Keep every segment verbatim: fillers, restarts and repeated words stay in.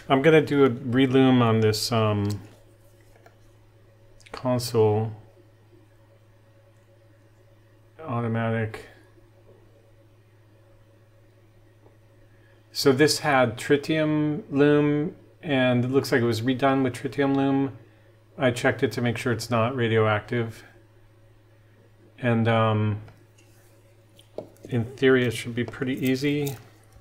I'm going to do a Re-lume on this um, Consul automatic. So this had tritium lume, and it looks like it was redone with tritium lume. I checked it to make sure it's not radioactive. And um, in theory, it should be pretty easy.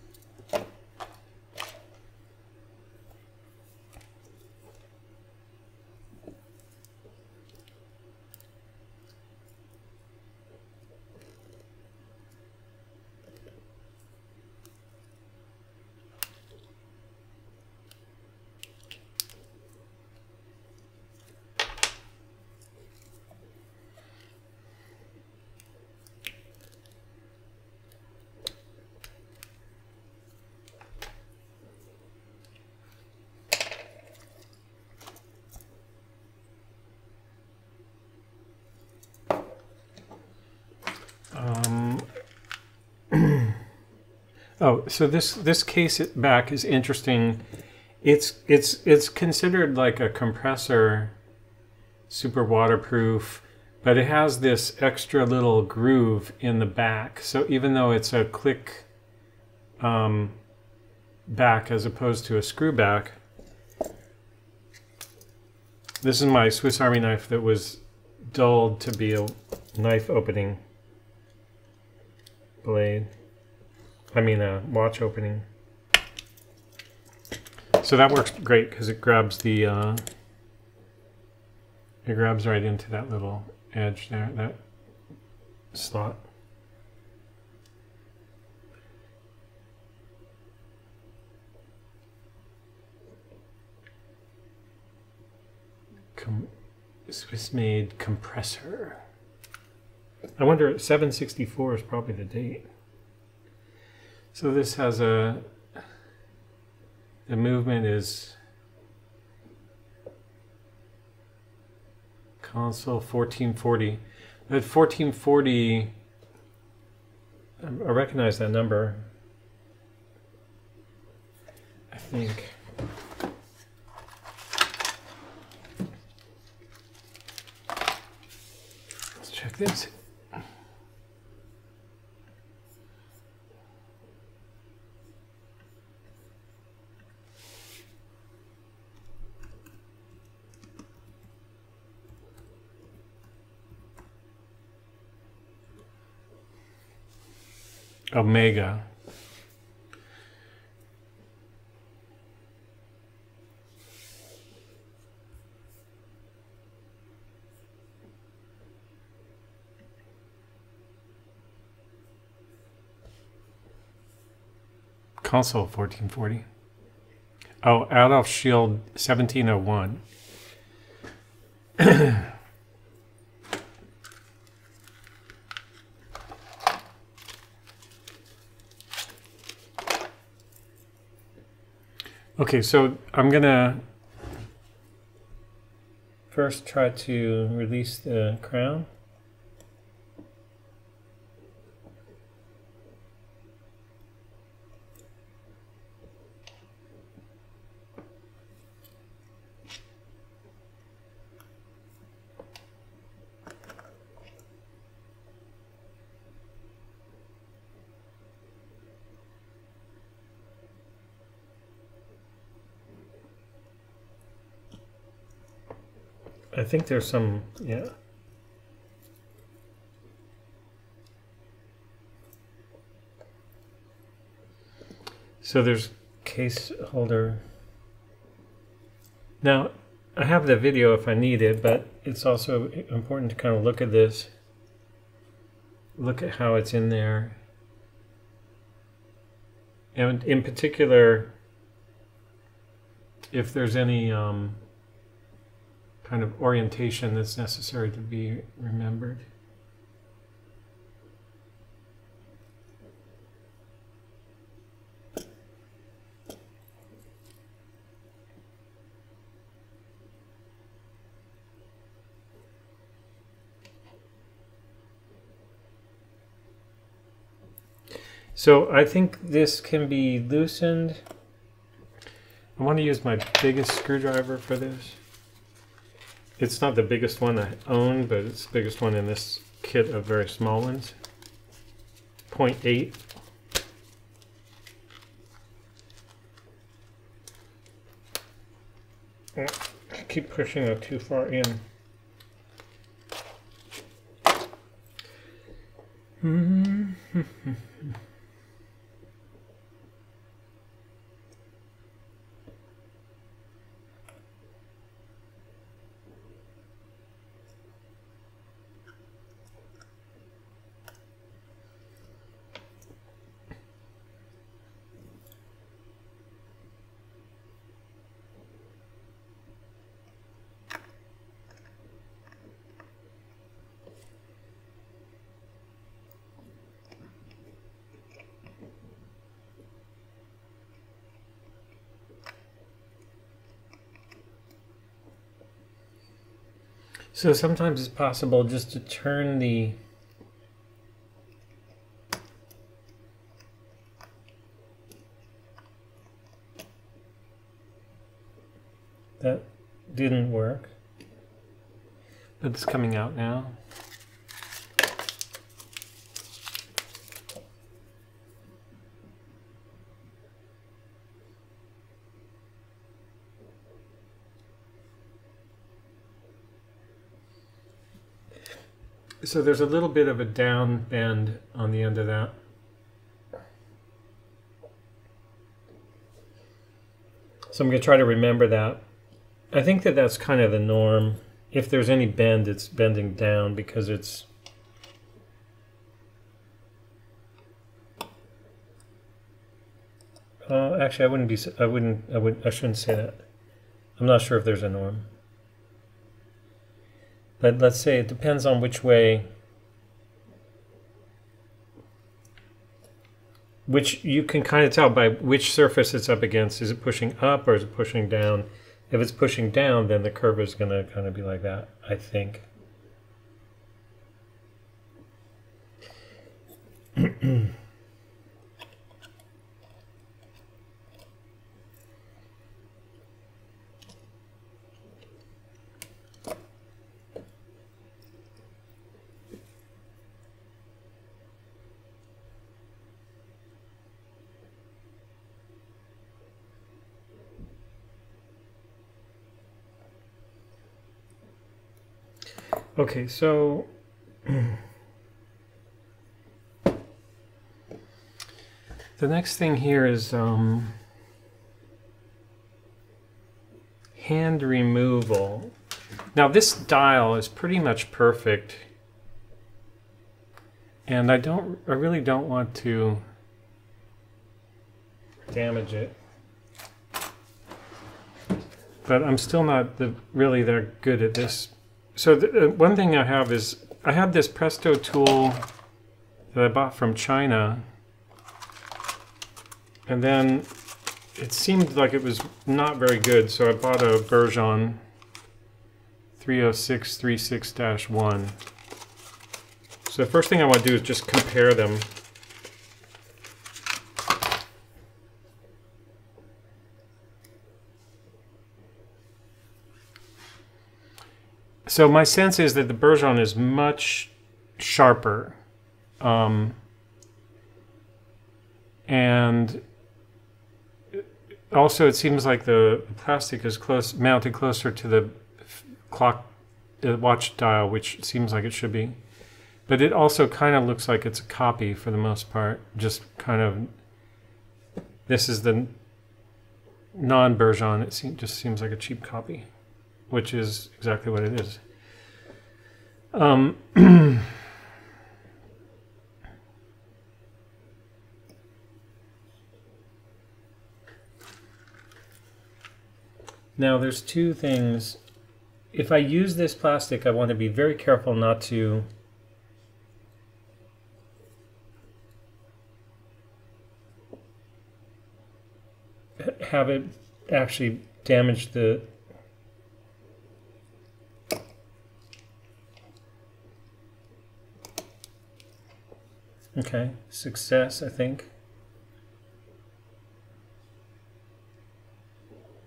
Um, oh, so this this case back is interesting. It's it's it's considered like a compressor, super waterproof, but it has this extra little groove in the back. So even though it's a click um, back as opposed to a screw back, this is my Swiss Army knife that was dulled to be a knife opening blade. I mean a watch opening. So that works great because it grabs the uh, it grabs right into that little edge there, that slot. Com Swiss-made compressor. I wonder, seven sixty-four is probably the date. So this has a, the movement is Consul fourteen forty. At fourteen forty, I recognize that number, I think. Let's check this. Omega. Consul fourteen forty. Oh, out of shield seventeen oh one. Okay, so I'm gonna first try to release the crown. I think there's some, yeah. So there's case holder. Now, I have the video if I need it, but it's also important to kind of look at this. Look at how it's in there. And in particular, if there's any um, kind of orientation that's necessary to be remembered. So I think this can be loosened. I want to use my biggest screwdriver for this. It's not the biggest one I own, but it's the biggest one in this kit of very small ones. zero point eight. I keep pushing it too far in. Mm-hmm. So sometimes it's possible just to turn the that didn't work, but it's coming out now. So there's a little bit of a down bend on the end of that. So I'm going to try to remember that. I think that that's kind of the norm. If there's any bend, it's bending down because it's uh, actually I wouldn't be I wouldn't I would I shouldn't say that. I'm not sure if there's a norm. But let's say it depends on which way, which you can kind of tell by which surface it's up against. Is it pushing up or is it pushing down? If it's pushing down, then the curve is going to kind of be like that, I think. Okay, so the next thing here is um, hand removal. Now this dial is pretty much perfect, and I don't, I really don't want to damage it. But I'm still not the, really that good at this. So the, uh, one thing I have is, I have this Presto tool that I bought from China, and then it seemed like it was not very good, so I bought a Bergeon three oh six thirty-six dash one. So the first thing I want to do is just compare them. So my sense is that the Bergeon is much sharper, um, and also it seems like the plastic is close, mounted closer to the clock, the watch dial, which seems like it should be. But it also kind of looks like it's a copy for the most part. Just kind of, this is the non-Bergeon. It seem, just seems like a cheap copy, which is exactly what it is. Um, now there's two things. If I use this plastic, I want to be very careful not to have it actually damage the Okay, success, I think.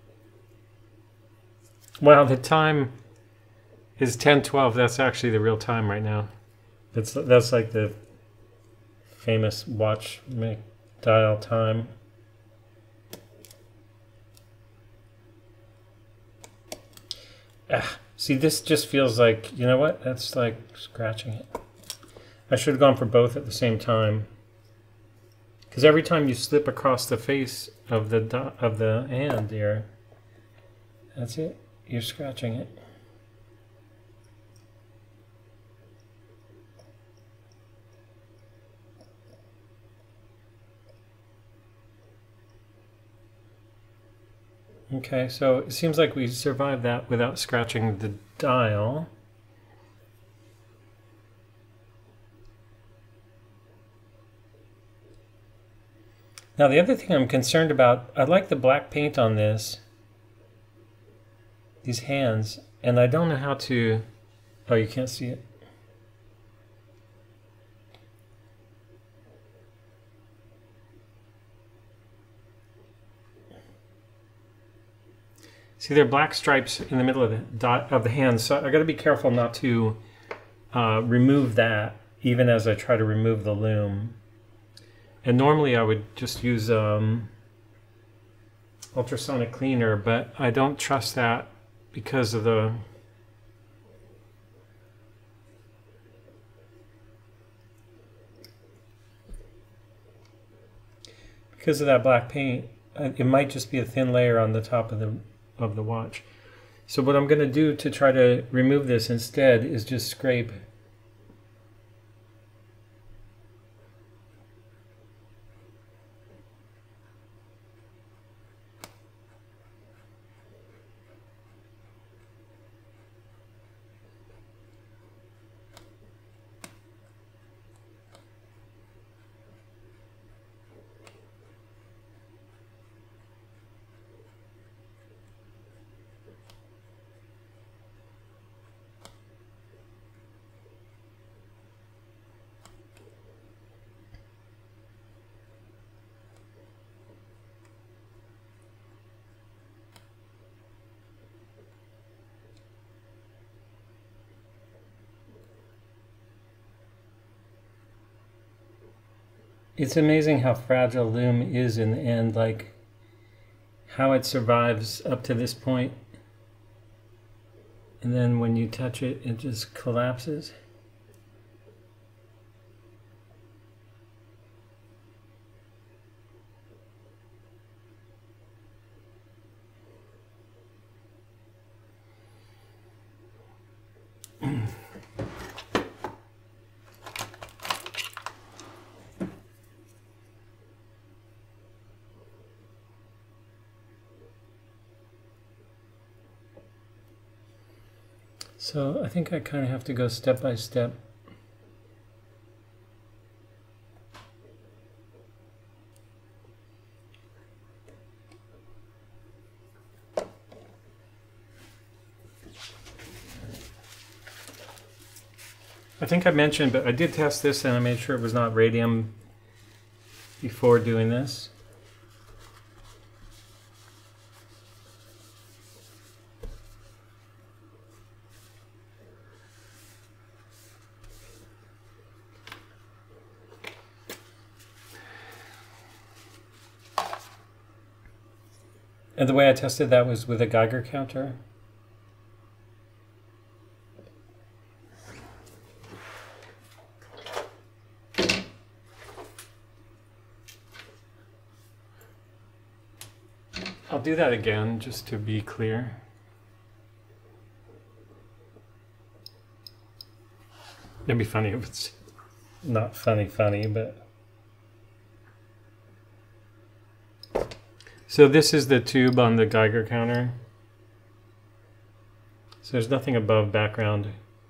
Wow, the time is ten twelve. That's actually the real time right now. That's that's like the famous watch make dial time. Ah, see, this just feels like, you know what? That's like scratching it. I should have gone for both at the same time. Because every time you slip across the face of the of the hand here, that's it. You're scratching it. Okay, so it seems like we survived that without scratching the dial. Now the other thing I'm concerned about, I like the black paint on this, these hands, and I don't know how to, oh, you can't see it. See, there are black stripes in the middle of the dot of the hands, so I got to be careful not to uh, remove that, even as I try to remove the loom. And normally I would just use um, ultrasonic cleaner, but I don't trust that because of the because of that black paint. It might just be a thin layer on the top of the of the watch. So what I'm going to do to try to remove this instead is just scrape. It's amazing how fragile loom is in the end, like how it survives up to this point. And then when you touch it, it just collapses. So I think I kind of have to go step by step. I think I mentioned, but I did test this and I made sure it was not radium before doing this. And the way I tested that was with a Geiger counter. I'll do that again just to be clear. It'd be funny if it's not funny funny, but... So this is the tube on the Geiger counter. So there's nothing above background.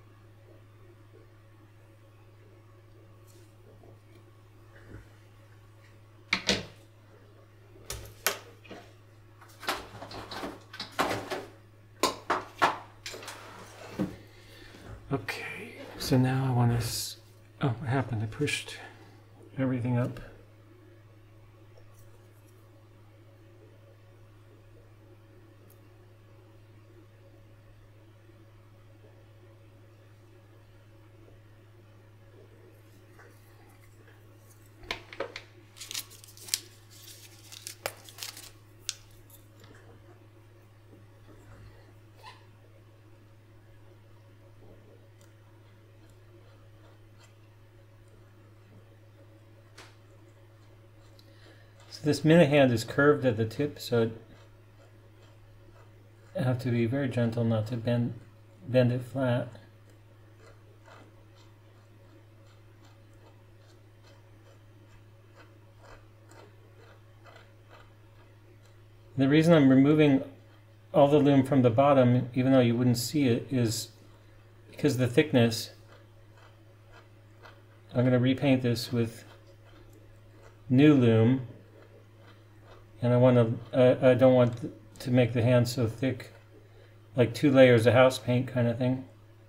Okay, so now I want to... Oh, what happened? I pushed everything up. this minute hand is curved at the tip, so I have to be very gentle not to bend bend it flat. The reason I'm removing all the lume from the bottom, even though you wouldn't see it, is because the thickness. I'm going to repaint this with new lume, and I want to. Uh, I don't want to make the hand so thick, like two layers of house paint kind of thing.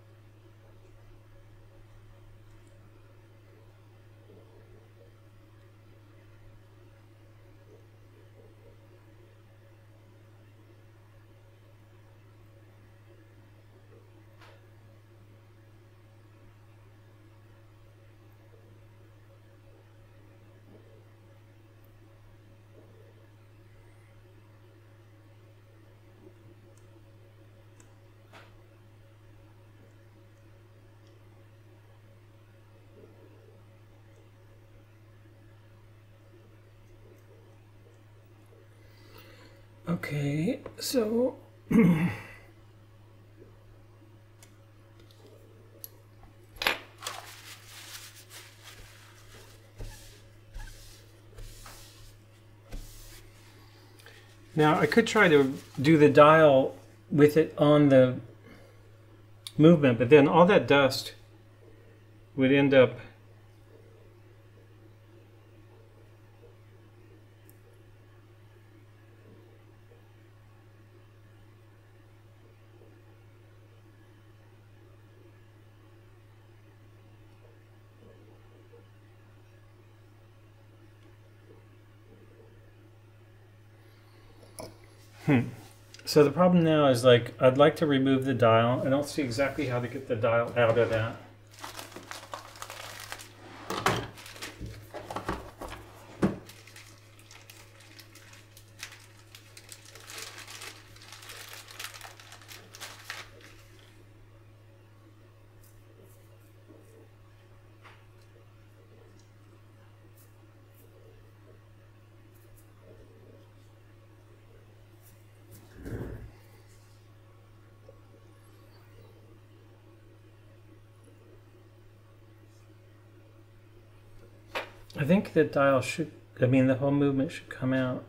Okay, so now I could try to do the dial with it on the movement, but then all that dust would end up Hmm. So the problem now is, like, I'd like to remove the dial. I don't see exactly how to get the dial out of that. I think the dial should, I mean, the whole movement should come out.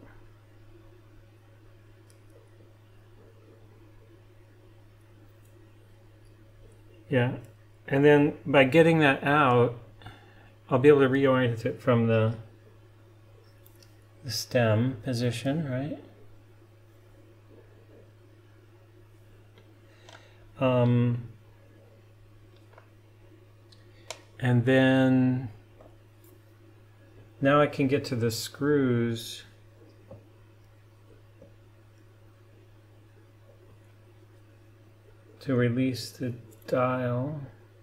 Yeah, and then by getting that out, I'll be able to reorient it from the, the stem position, right? Um, and then now I can get to the screws. To release the dial.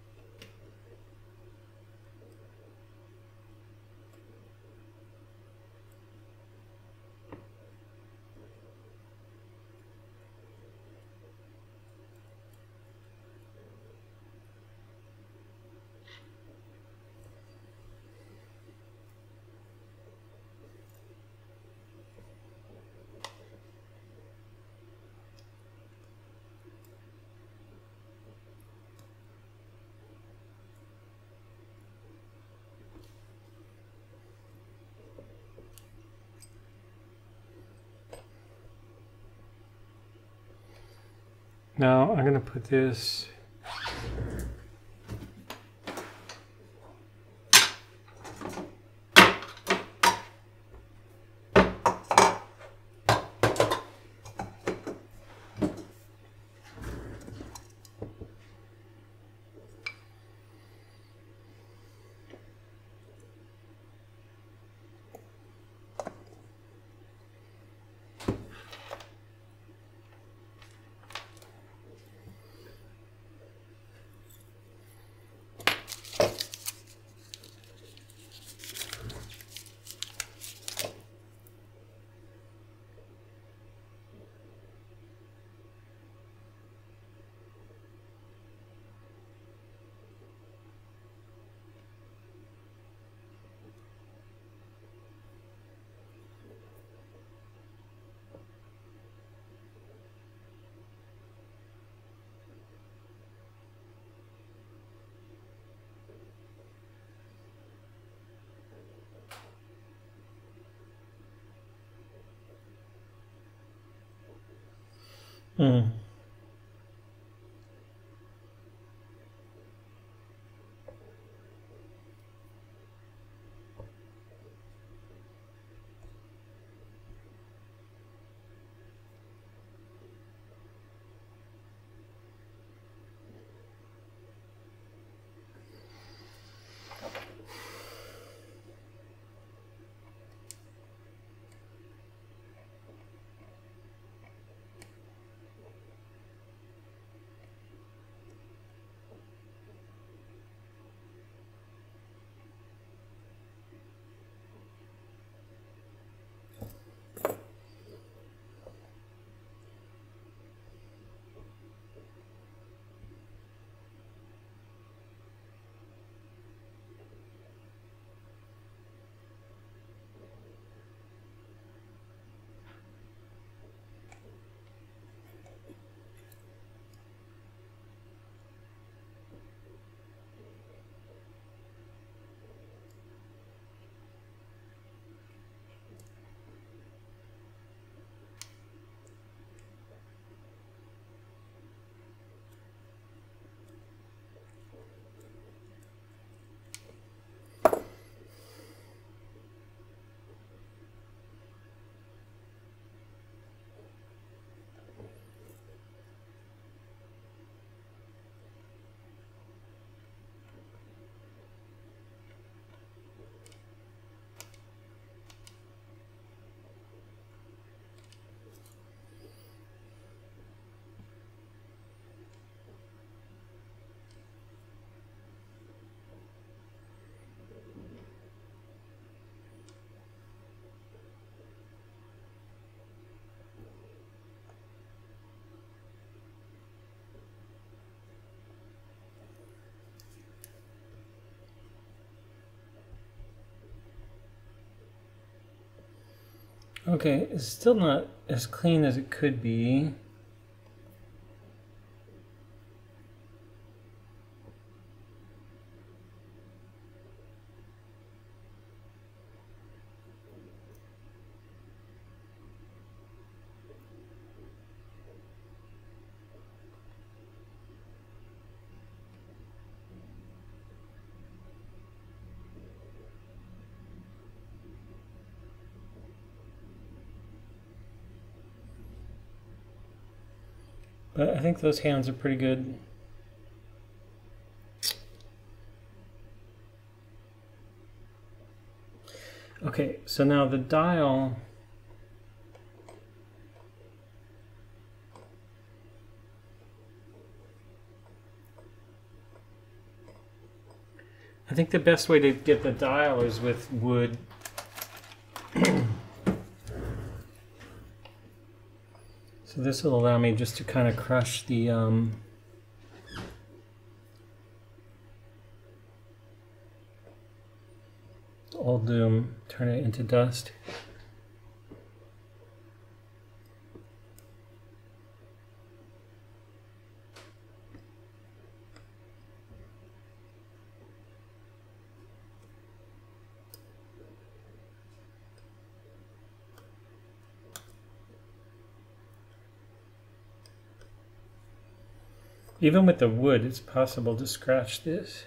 Now I'm going to put this Mm. Okay, it's still not as clean as it could be. But I think those hands are pretty good. Okay, so now the dial, I think the best way to get the dial is with wood. So this will allow me just to kind of crush the um, old loom, turn it into dust. Even with the wood, it's possible to scratch this.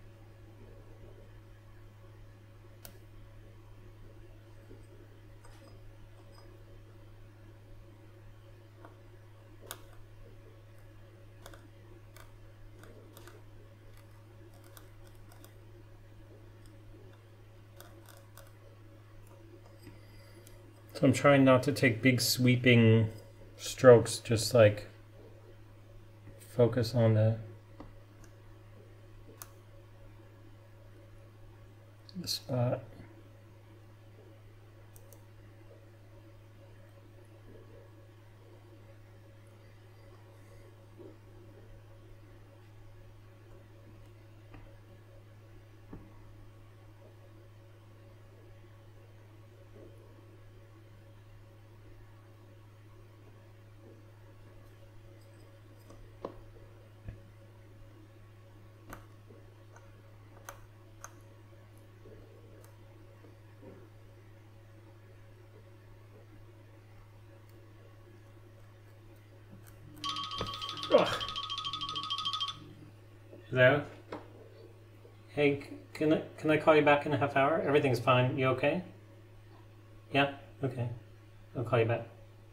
So I'm trying not to take big sweeping strokes, just like focus on the, the spot. Ugh. Hello? Hey, can I, can I call you back in a half hour? Everything's fine. You okay? Yeah? Okay. I'll call you back.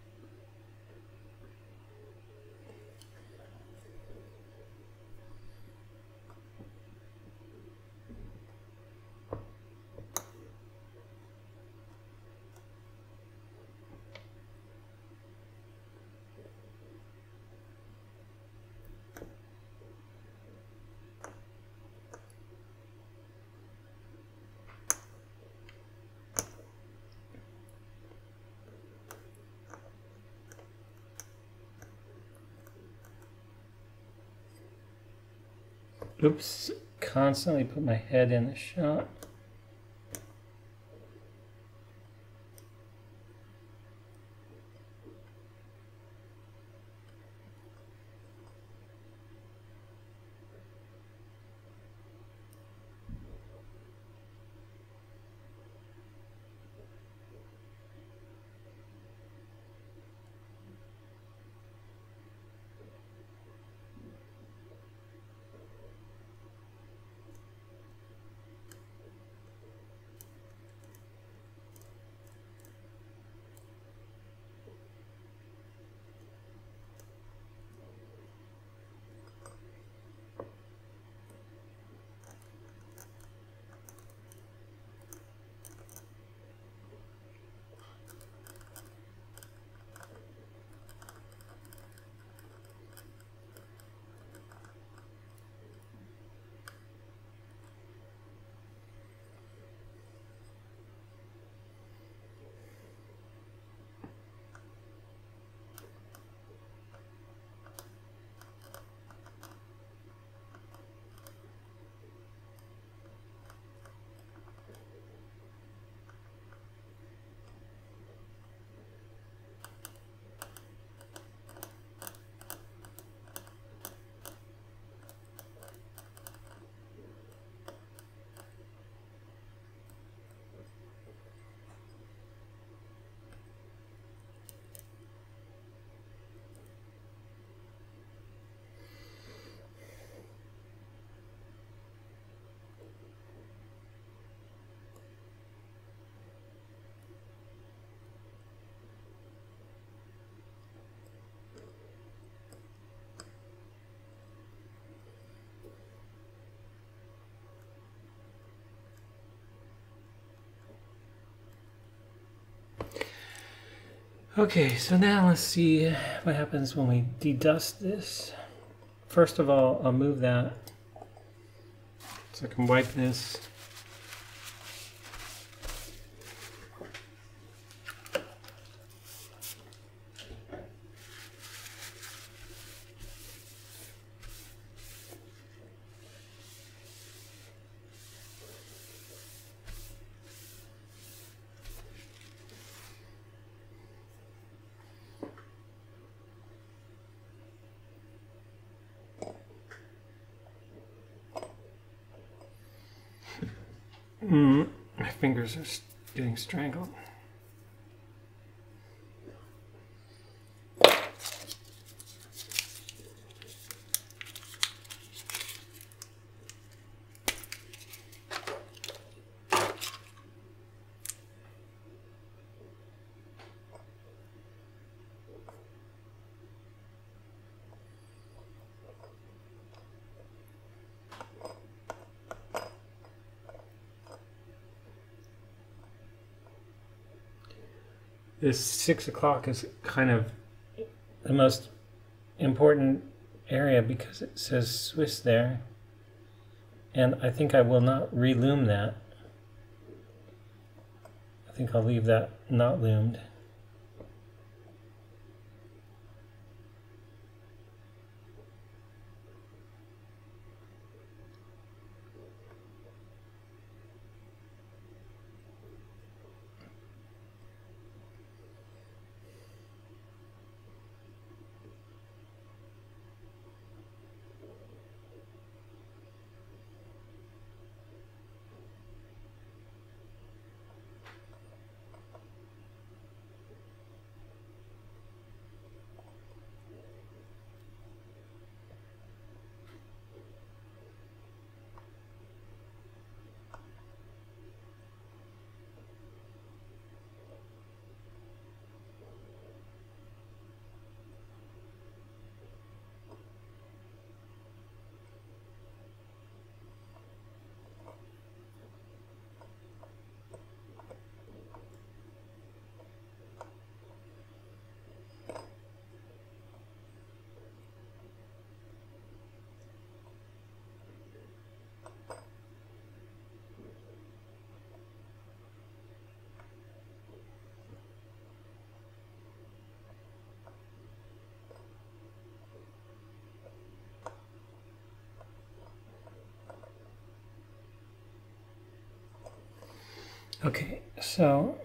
Oops, constantly put my head in the shot. Okay, so now let's see what happens when we dedust this. First of all, I'll move that so I can wipe this. Mm, my fingers are getting strangled. This six o'clock is kind of the most important area because it says Swiss there. And I think I will not re-lume that. I think I'll leave that not loomed. Okay, so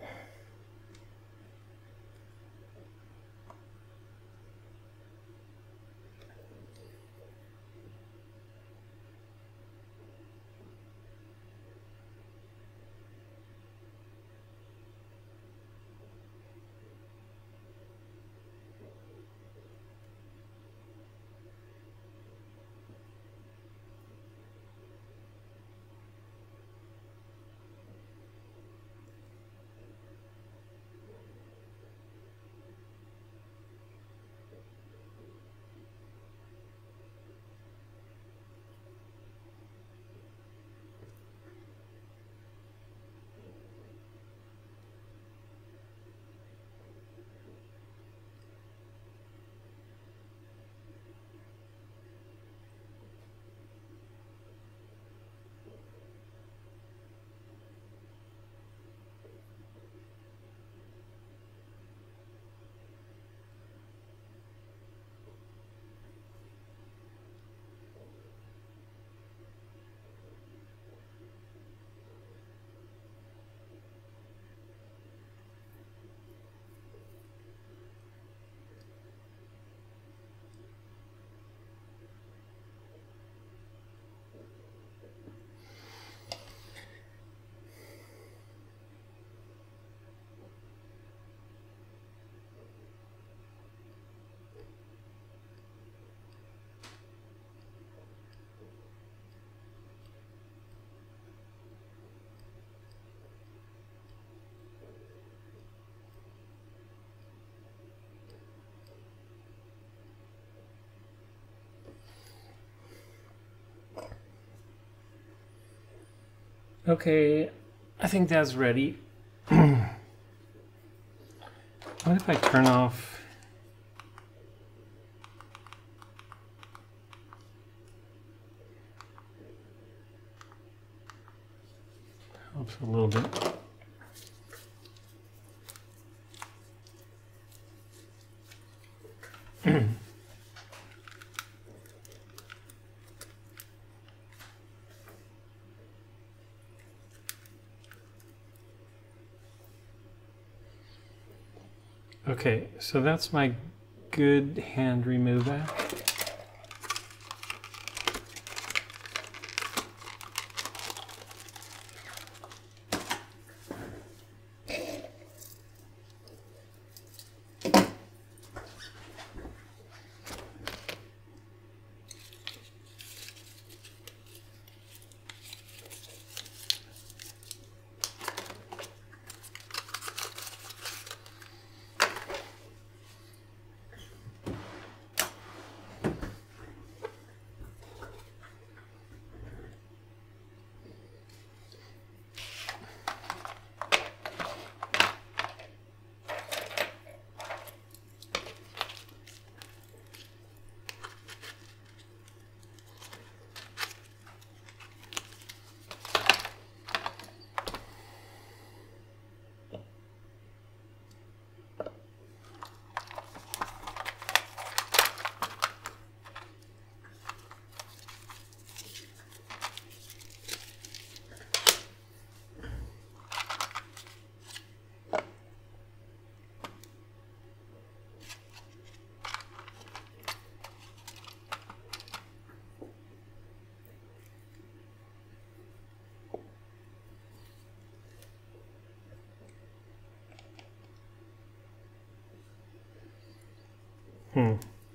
okay, I think that's ready. What if I turn off? Helps a little bit. Okay, so that's my good hand remover. Hmm.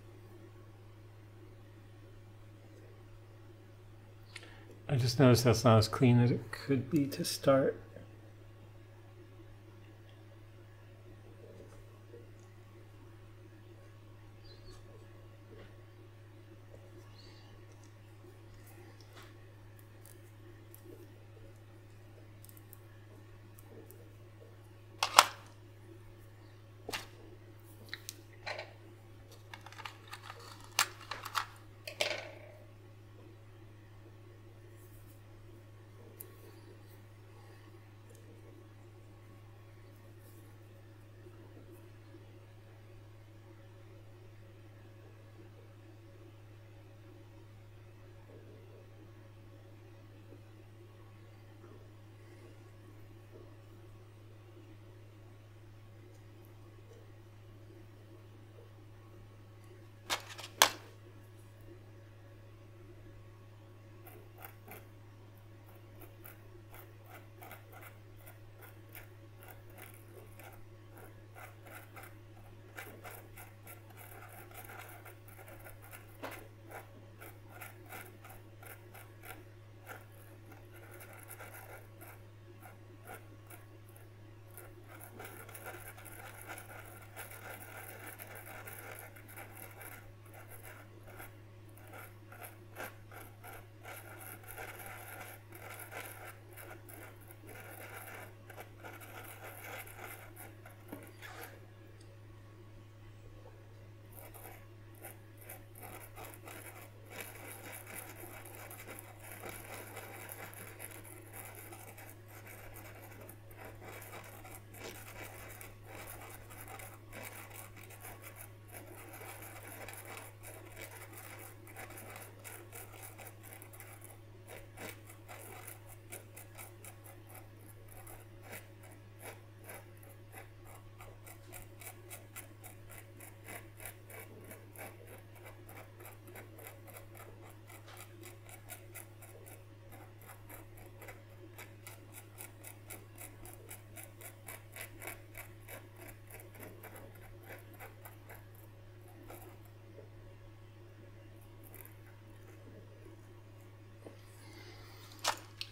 I just noticed that's not as clean as it could be to start.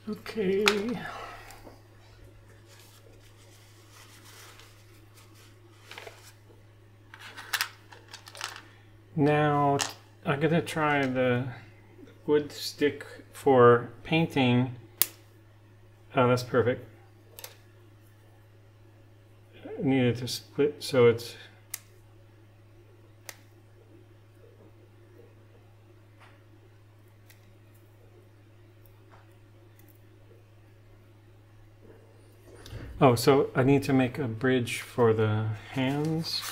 Okay. Now I'm gonna try the wood stick for painting. Oh, that's perfect. I needed to split so it's oh, so I need to make a bridge for the hands.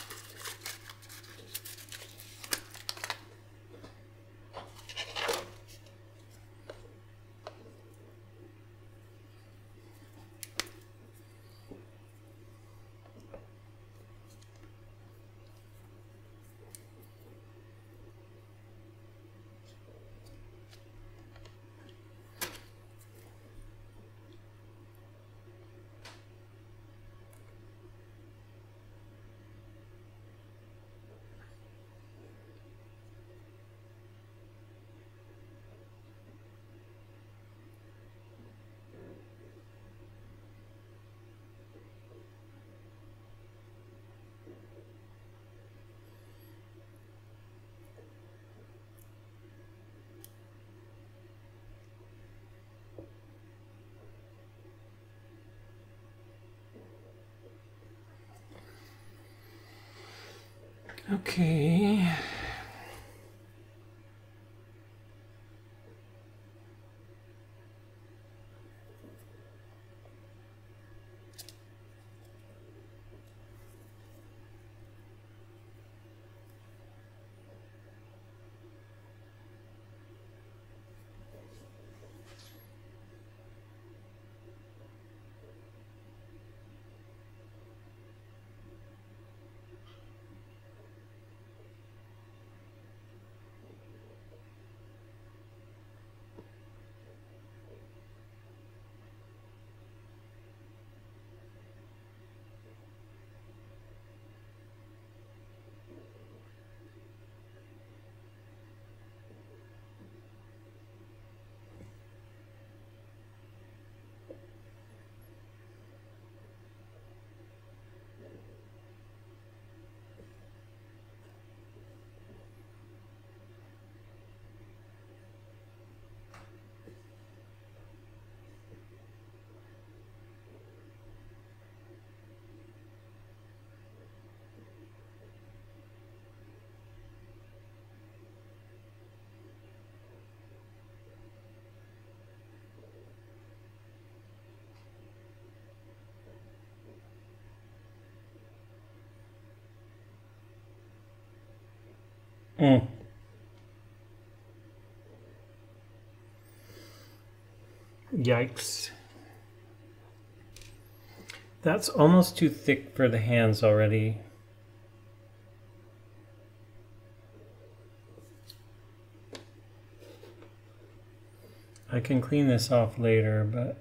Okay. Mm. Yikes. That's almost too thick for the hands already. I can clean this off later, but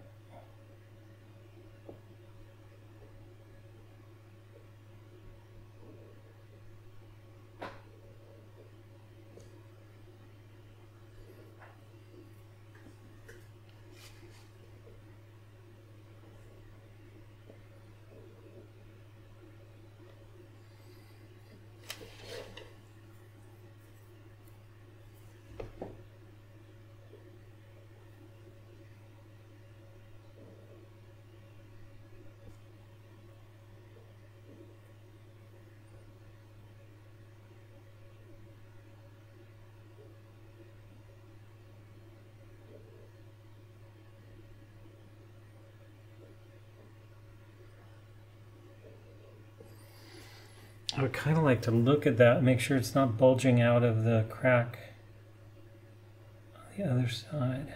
I would kind of like to look at that, make sure it's not bulging out of the crack on the other side.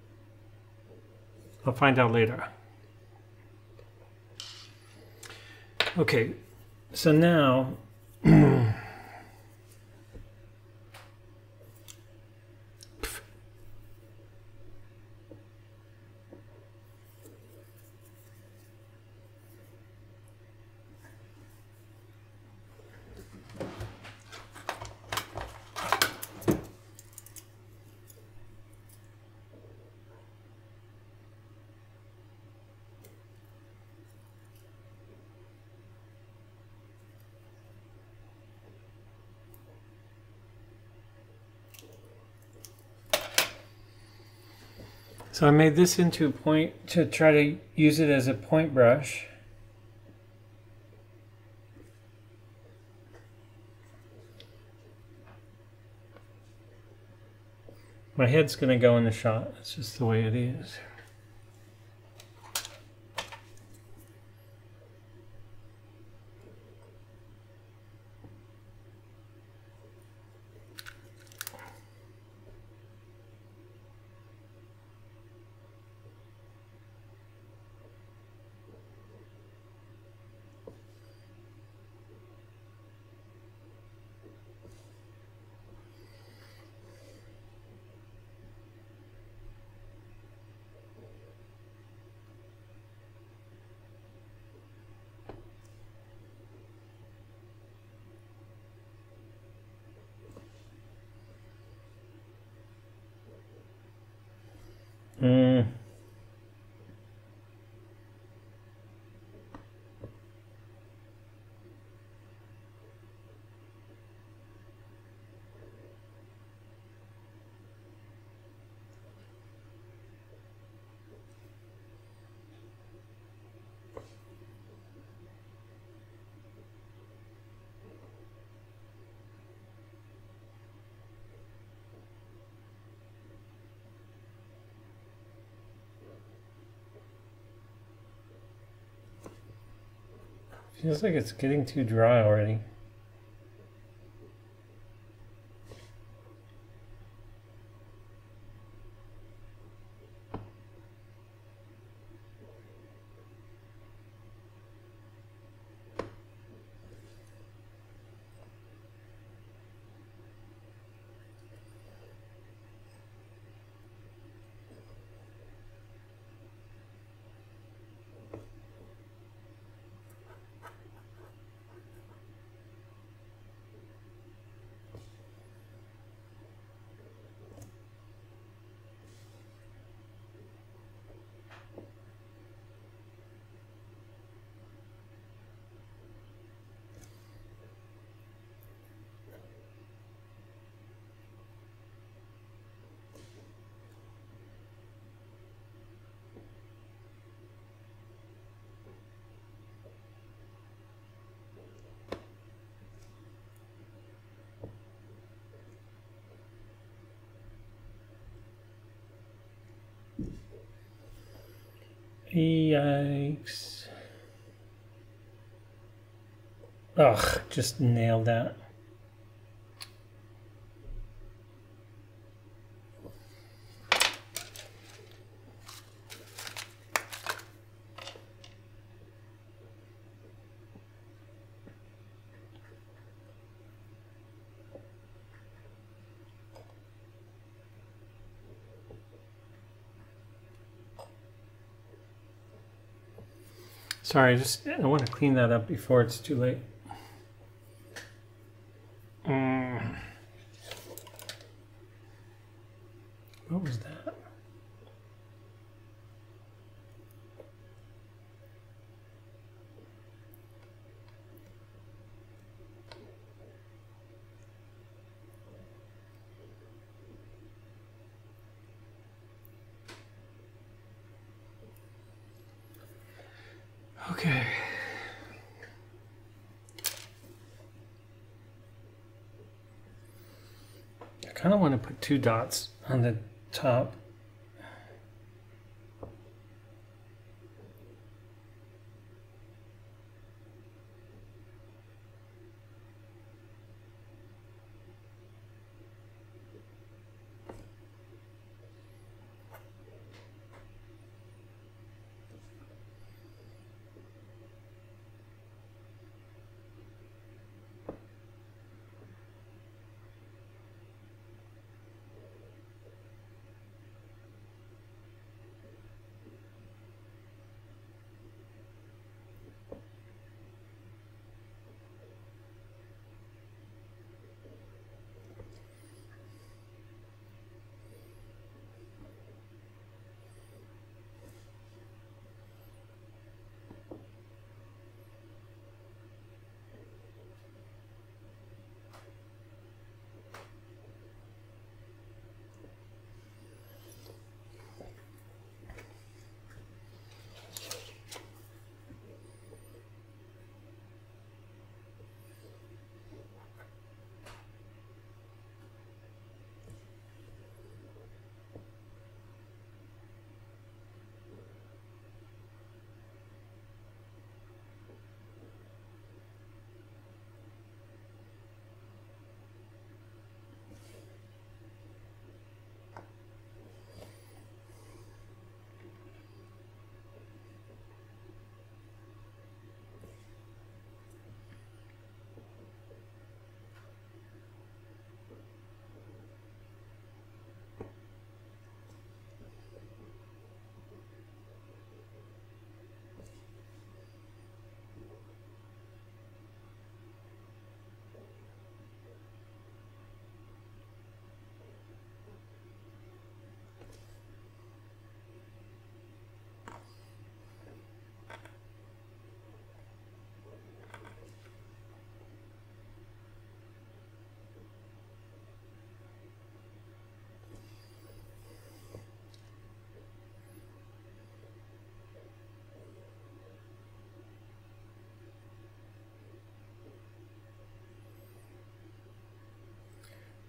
I'll find out later. Okay, so now So I made this into a point to try to use it as a point brush. My head's going to go in the shot. That's just the way it is. Mm. Feels like it's getting too dry already. Yikes. Ugh, just nailed that. Sorry, I just I want to clean that up before it's too late. Mm. What was that? Okay. I kind of want to put two dots on the top.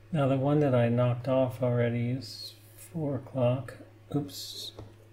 Now the one that I knocked off already is four o'clock. Oops.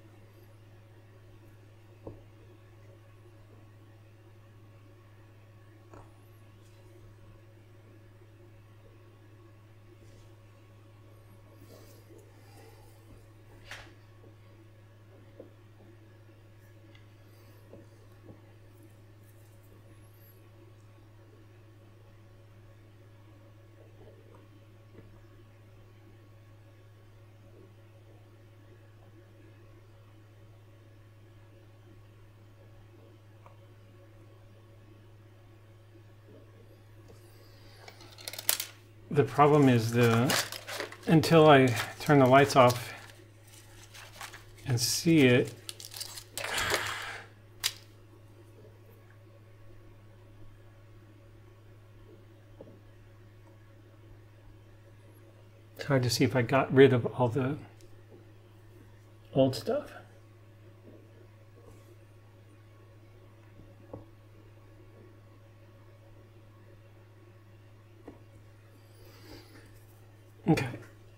The problem is the until I turn the lights off and see it, it's hard to see if I got rid of all the old stuff. Okay.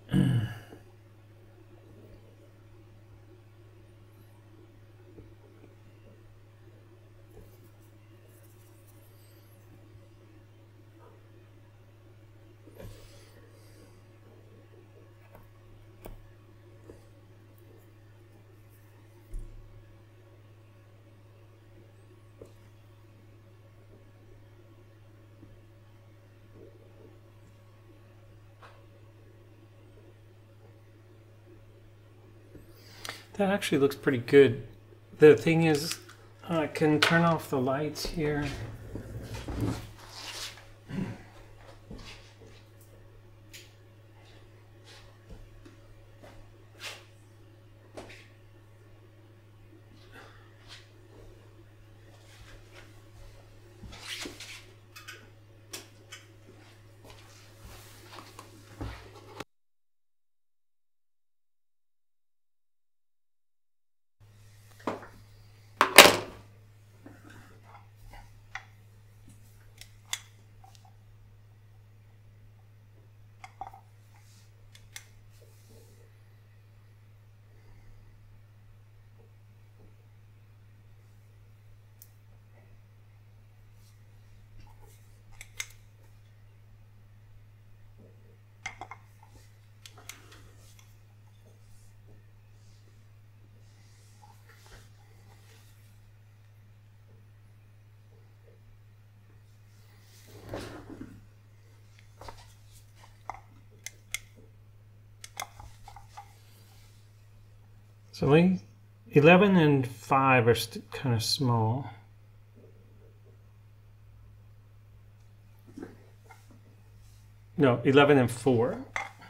That actually looks pretty good. The thing is, I can turn off the lights here. So eleven and five are kind of small. No, eleven and four.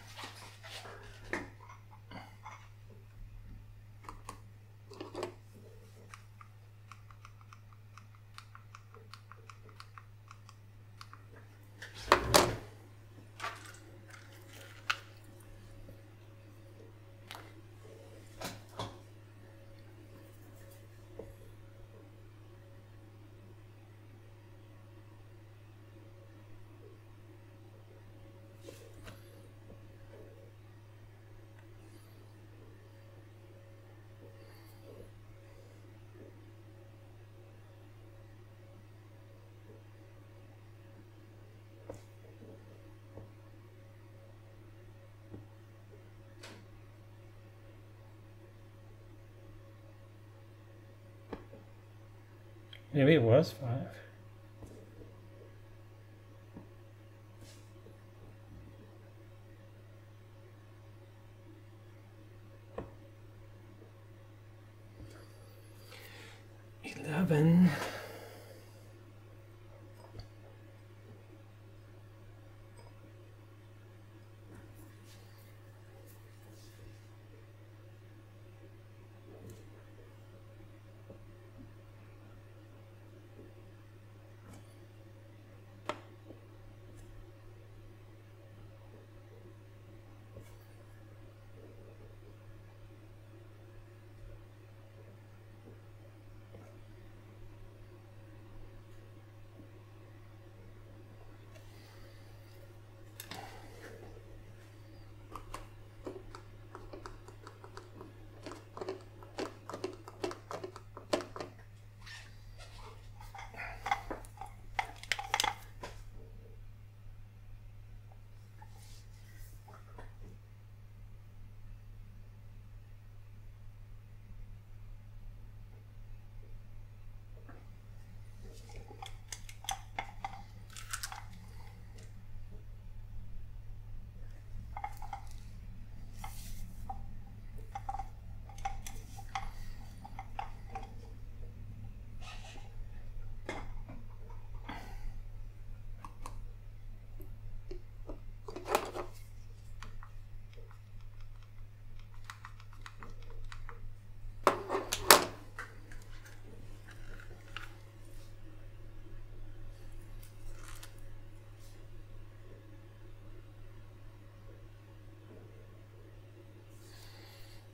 Maybe it was five. Eleven.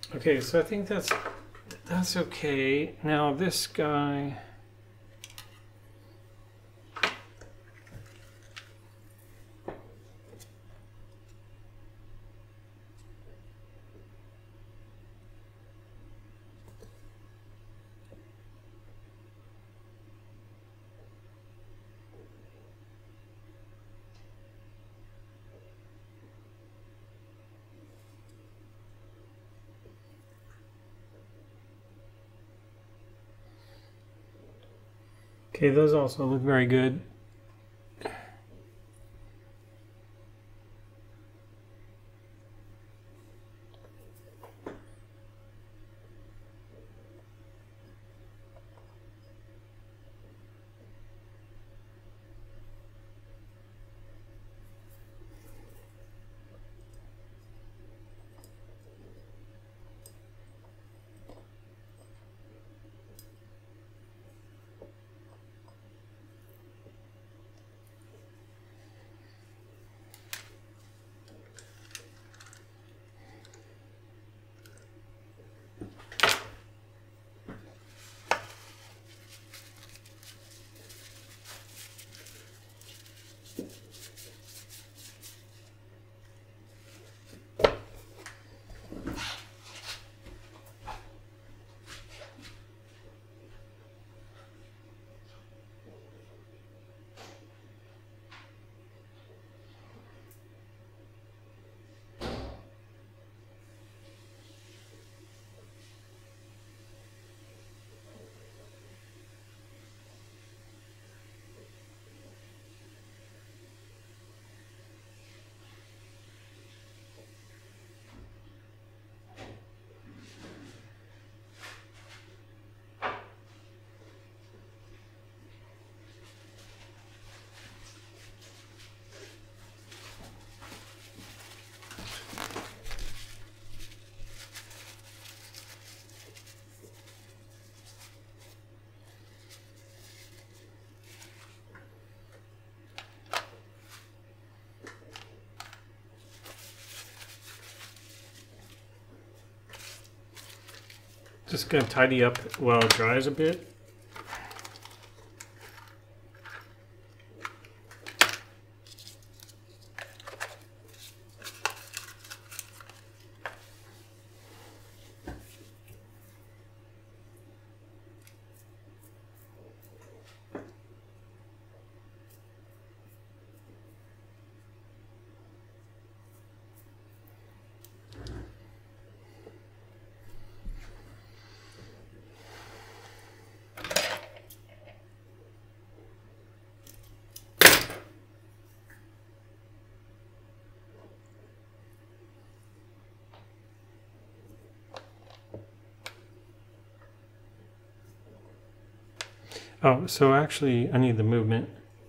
Okay, so I think that's that's okay. Now this guy. Okay, those also look very good. Just gonna tidy up while it dries a bit. Oh, so actually I need the movement.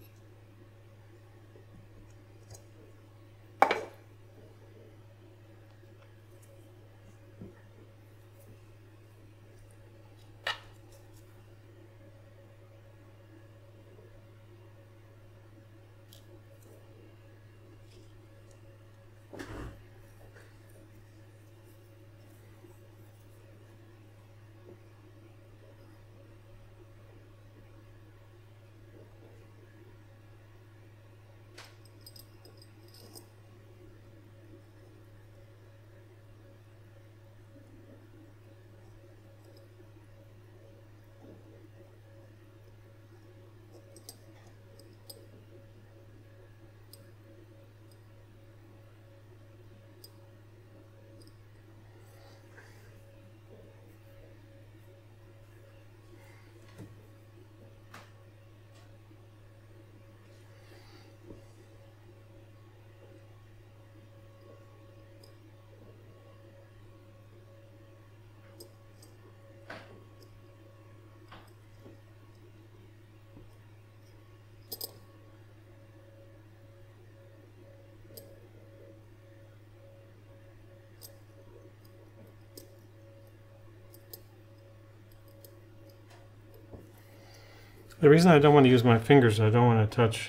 The reason I don't want to use my fingers, I don't want to touch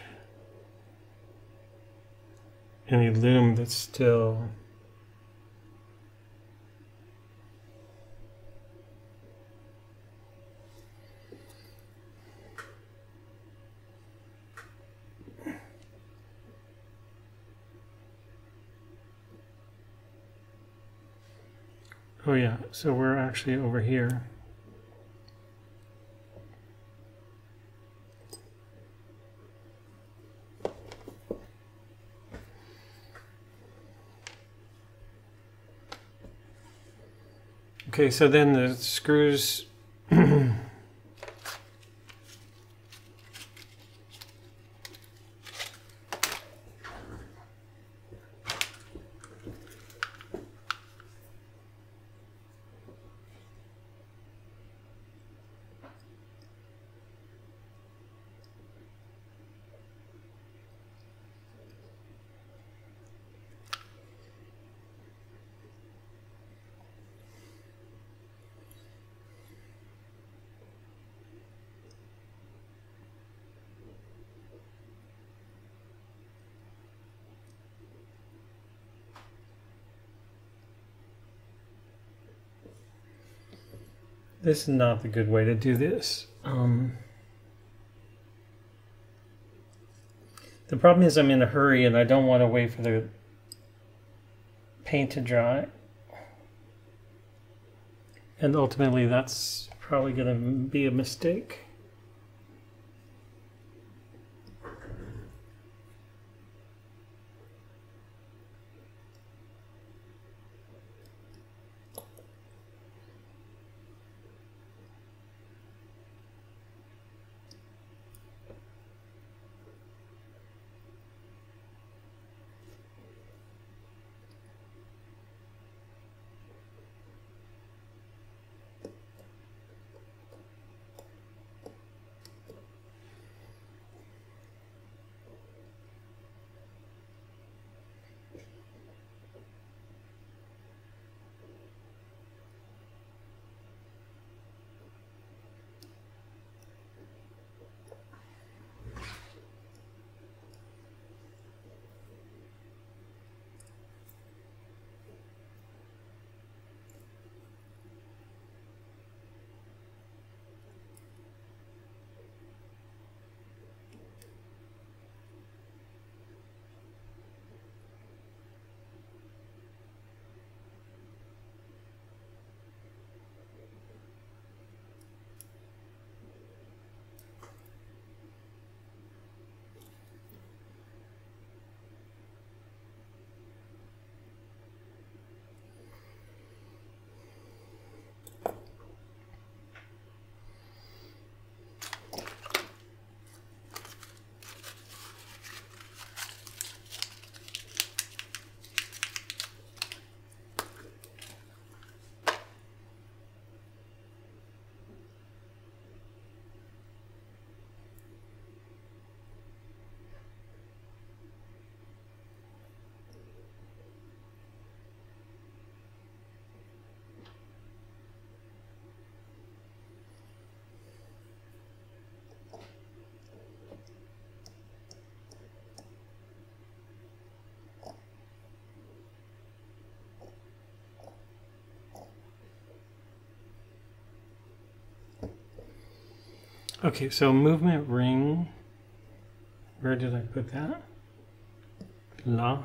any loom that's still Oh yeah, so we're actually over here. Okay, so then the screws This is not the good way to do this. Um, the problem is I'm in a hurry and I don't want to wait for the paint to dry. And ultimately that's probably going to be a mistake. Okay, so movement ring, where did I put that? La.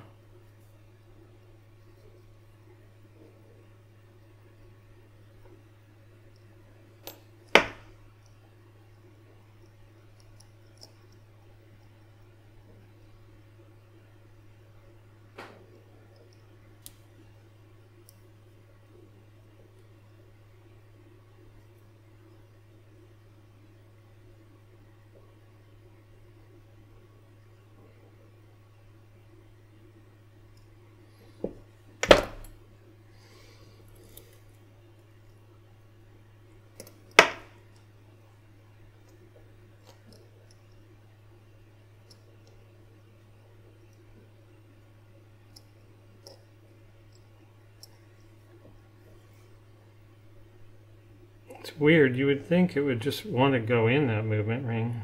It's weird, you would think it would just want to go in that movement ring.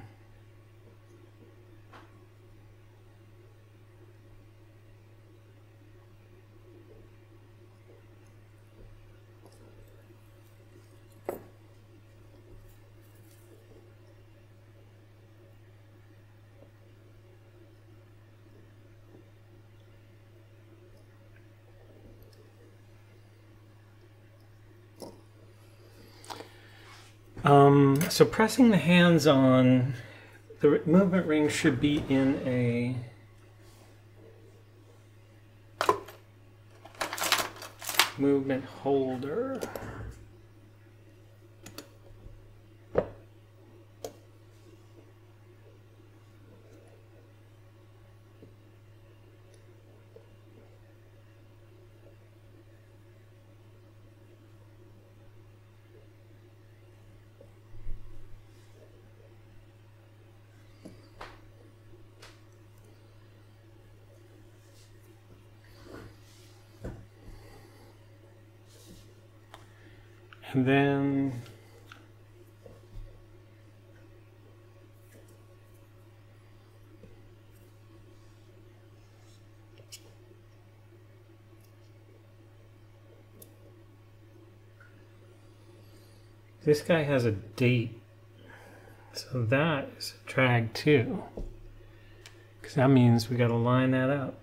Um, so pressing the hands on, the movement ring should be in a movement holder. And then this guy has a date, so that is a drag too, because that means we got to line that up.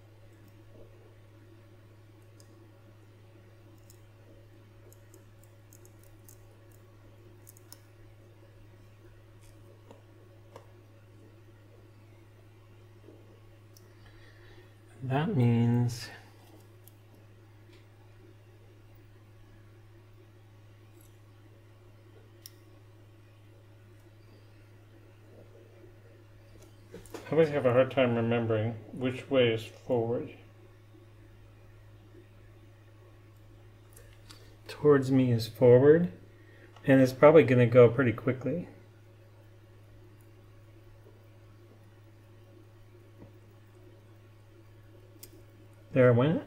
That means I always have a hard time remembering which way is forward. Towards me is forward, and it's probably going to go pretty quickly. There it went.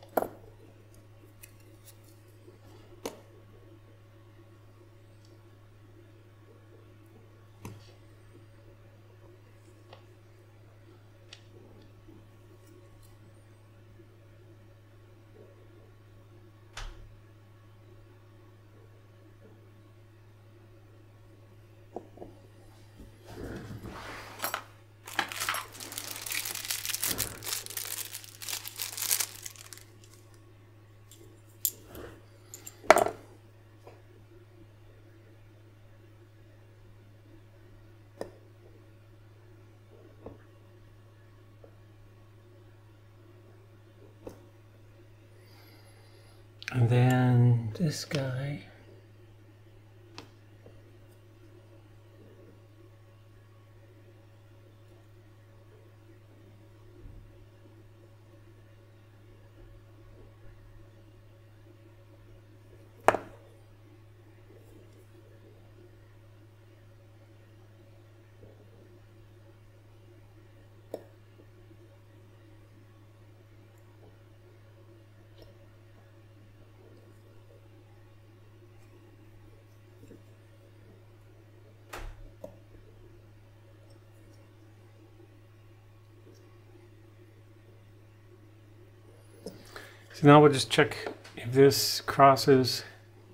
And then this guy. So now we'll just check if this crosses.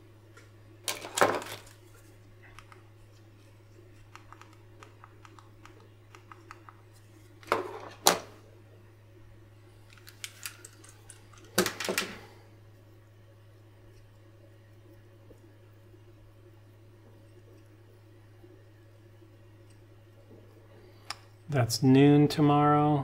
That's noon tomorrow.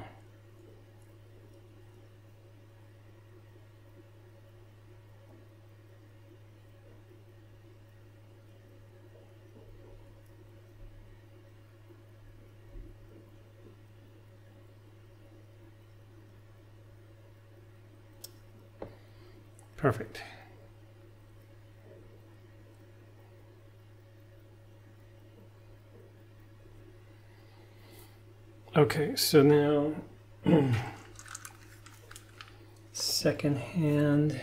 Perfect. Okay, so now second hand.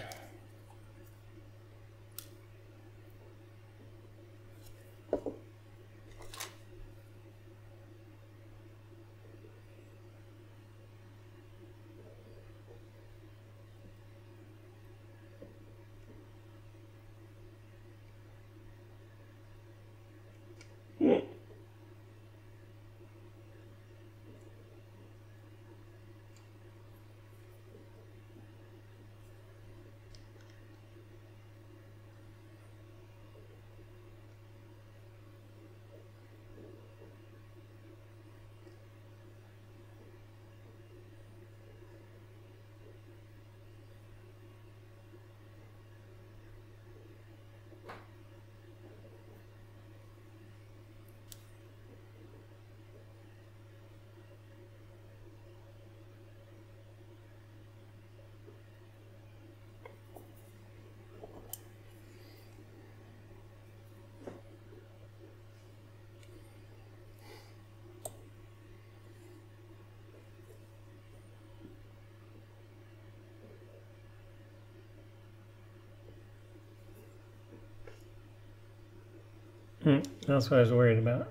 Hmm, that's what I was worried about.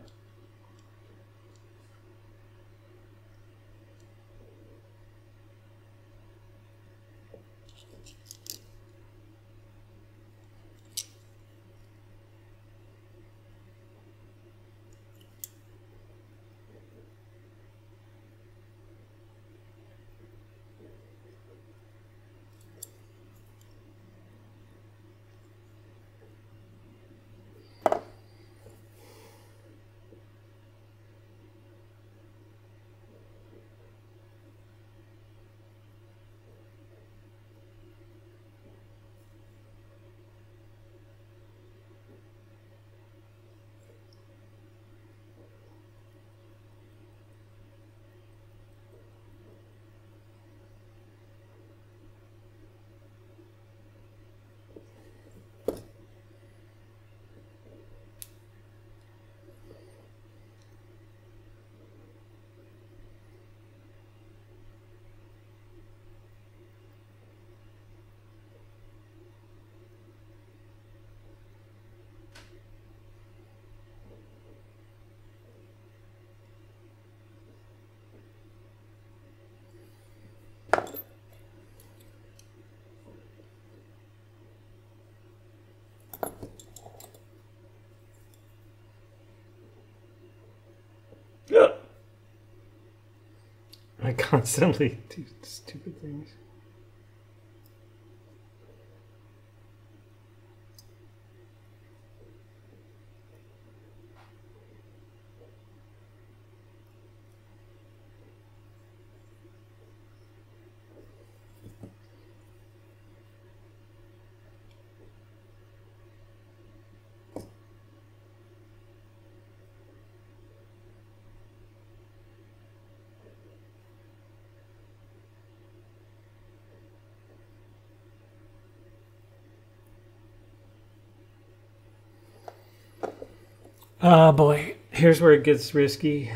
I constantly do stupid things. Oh boy, here's where it gets risky.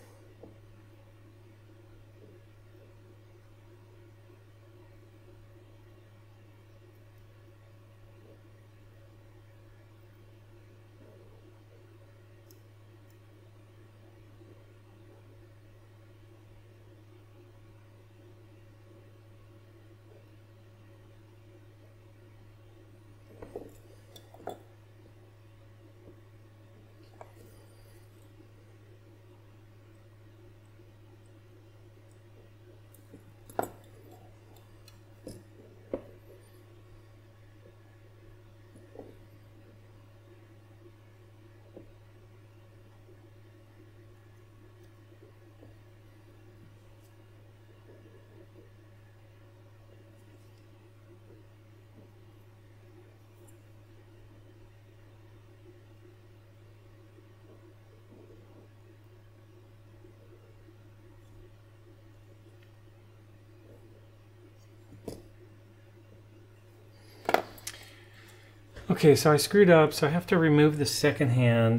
Okay, so I screwed up, so I have to remove the second hand.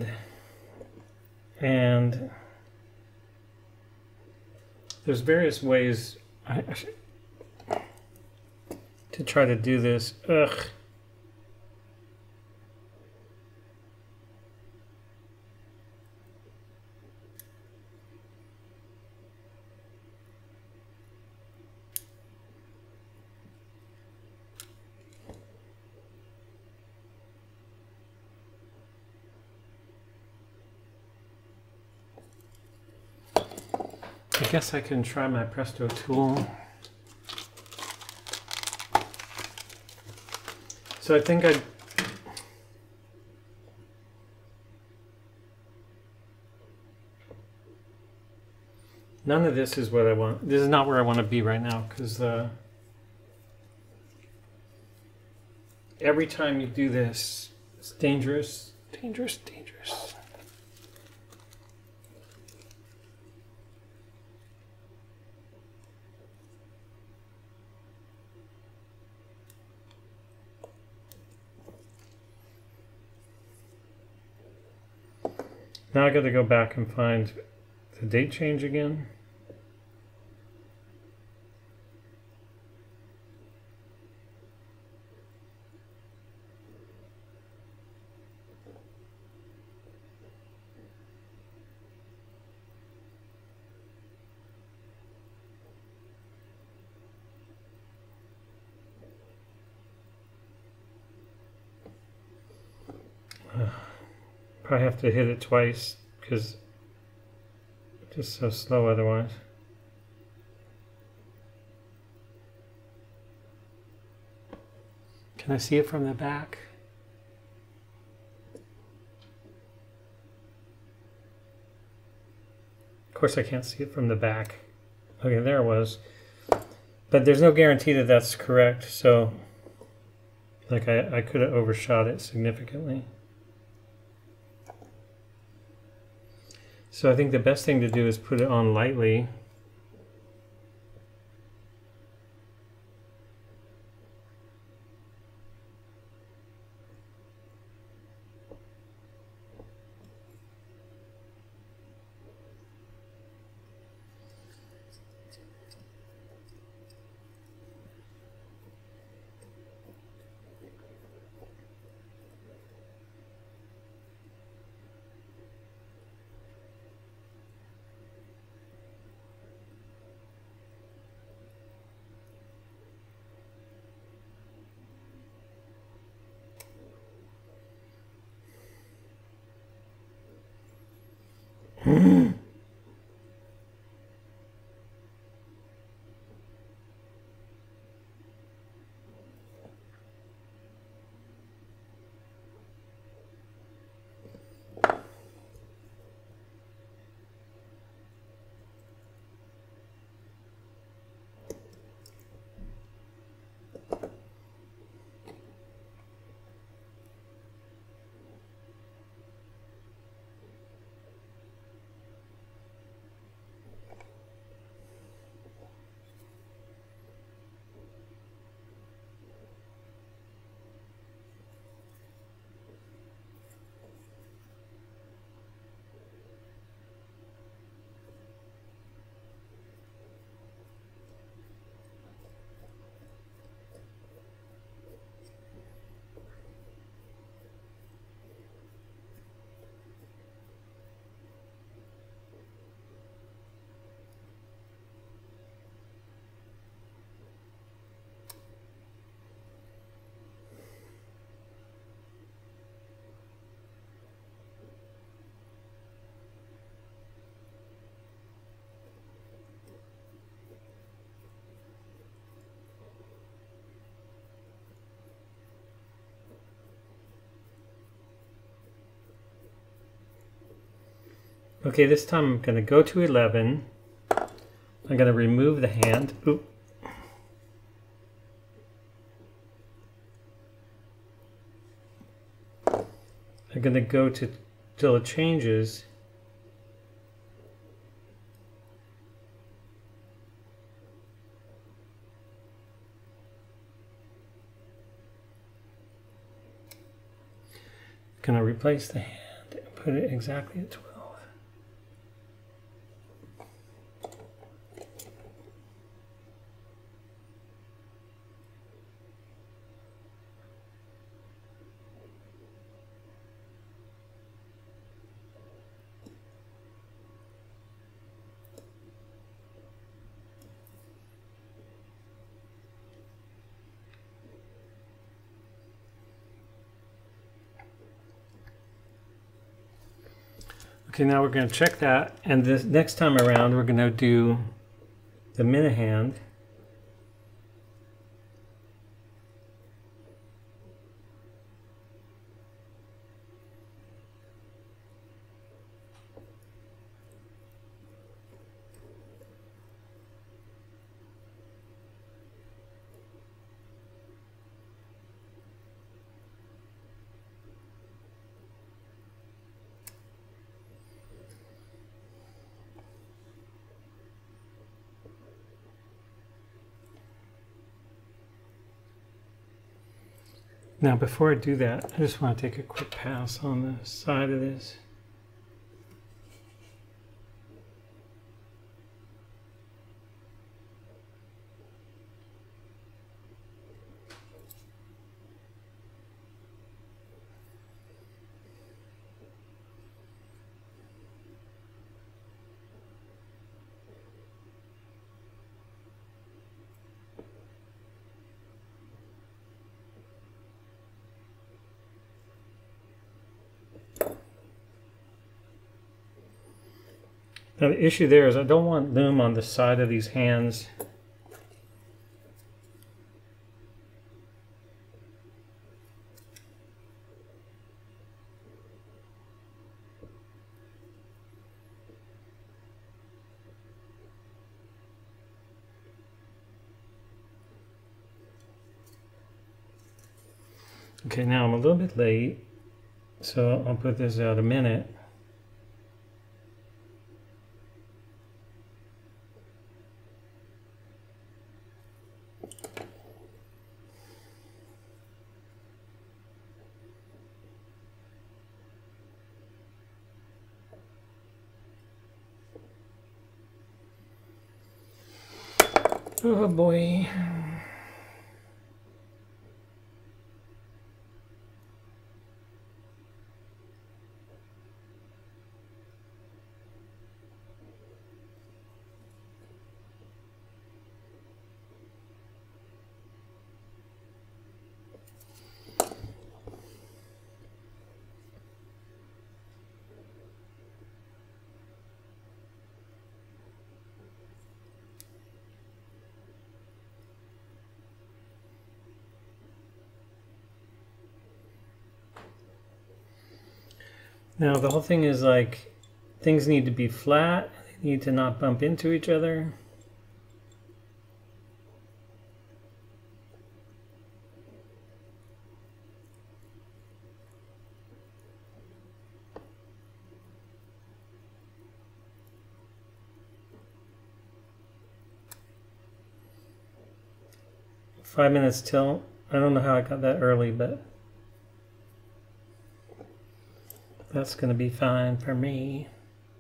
And there's various ways I, I should, to try to do this. Ugh. I guess I can try my Presto tool. So I think I none of this is what I want. This is not where I want to be right now, because uh, every time you do this, it's dangerous, dangerous, dangerous. Now I got to go back and find the date change again. probably have to hit it twice because it's just so slow otherwise. Can I see it from the back? Of course I can't see it from the back. Okay, there it was. But there's no guarantee that that's correct, so like I, I could have overshot it significantly. So I think the best thing to do is put it on lightly. Okay, this time I'm going to go to eleven. I'm going to remove the hand. Oop. I'm going to go to till it changes. I'm going to replace the hand and put it exactly at twelve. Okay, now we're going to check that, and this next time around we're going to do the minute hand. Now before I do that, I just want to take a quick pass on the side of this. Now the issue there is I don't want lume on the side of these hands. Okay, now I'm a little bit late, so I'll put this out a minute. Oh boy. Now the whole thing is like, things need to be flat, they need to not bump into each other. Five minutes till. I don't know how I got that early, but that's going to be fine for me.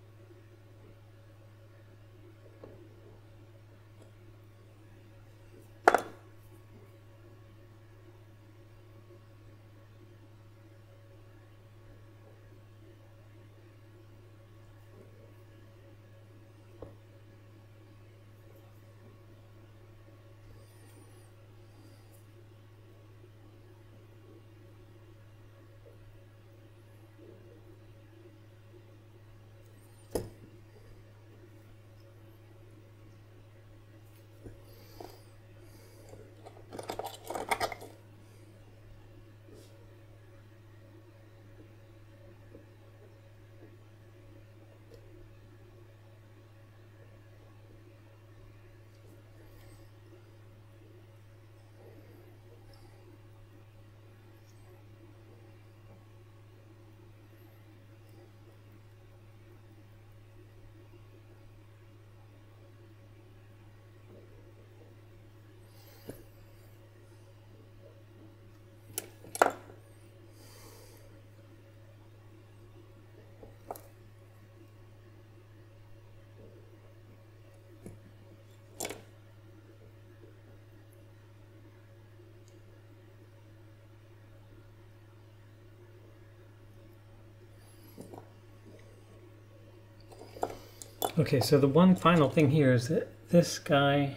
Okay, so the one final thing here is that this guy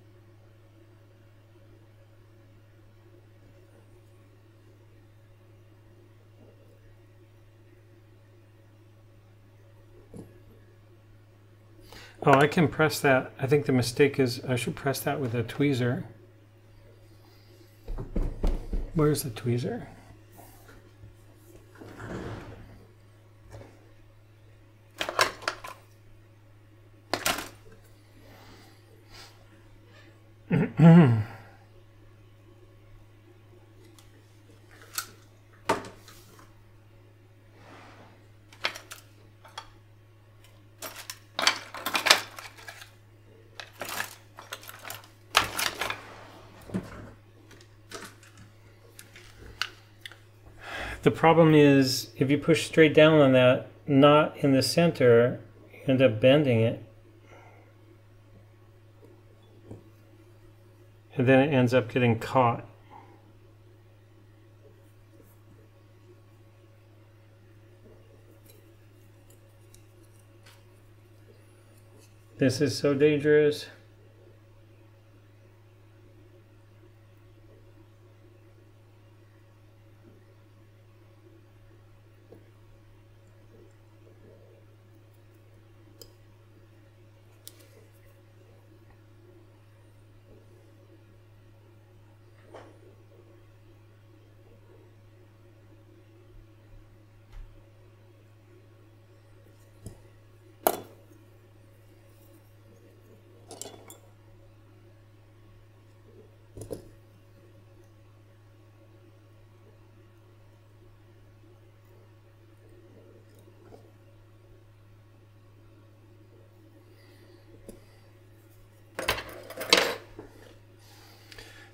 oh, I can press that. I think the mistake is I should press that with a tweezer. Where's the tweezer? The problem is if you push straight down on that, not in the center, you end up bending it. And then it ends up getting caught. This is so dangerous.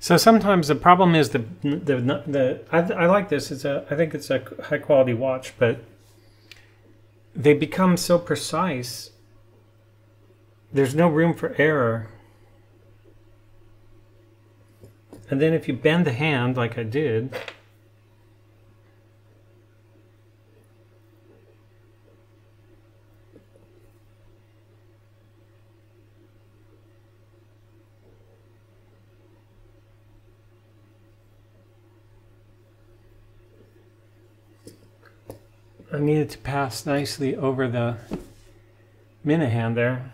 So sometimes the problem is the the the I, I like this. It's a I think it's a high quality watch, but they become so precise. There's no room for error. And then if you bend the hand like I did, I need it to pass nicely over the minute hand there.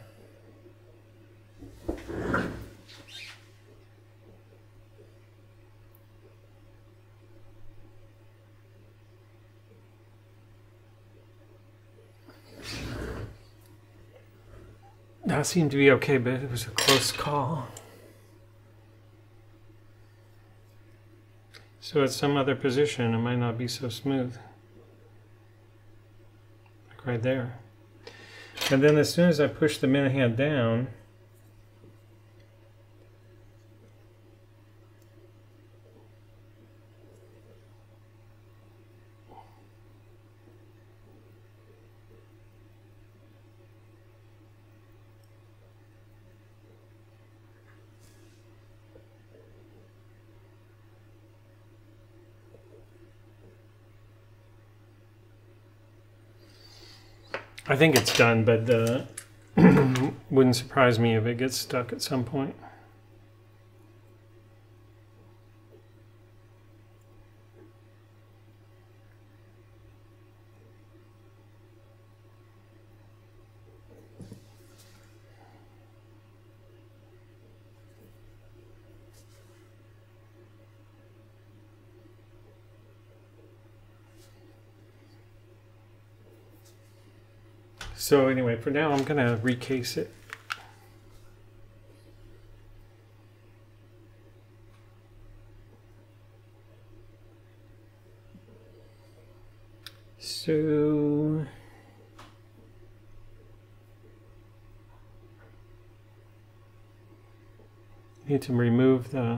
That seemed to be okay, but it was a close call. So at some other position, it might not be so smooth. Like right there. And then as soon as I push the minute hand down, I think it's done, but uh, wouldn't surprise me if it gets stuck at some point. So anyway, for now I'm going to recase it. So need to remove the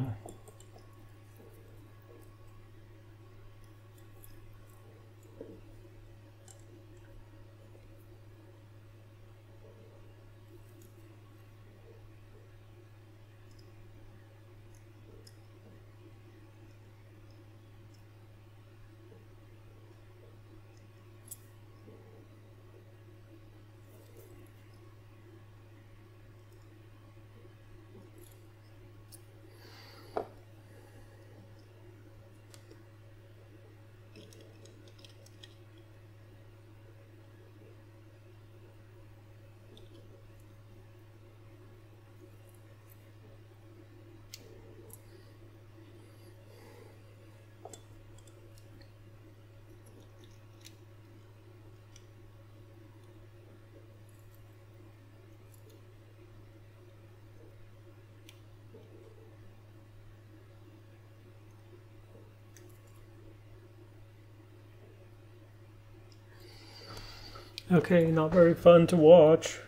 Okay, not very fun to watch.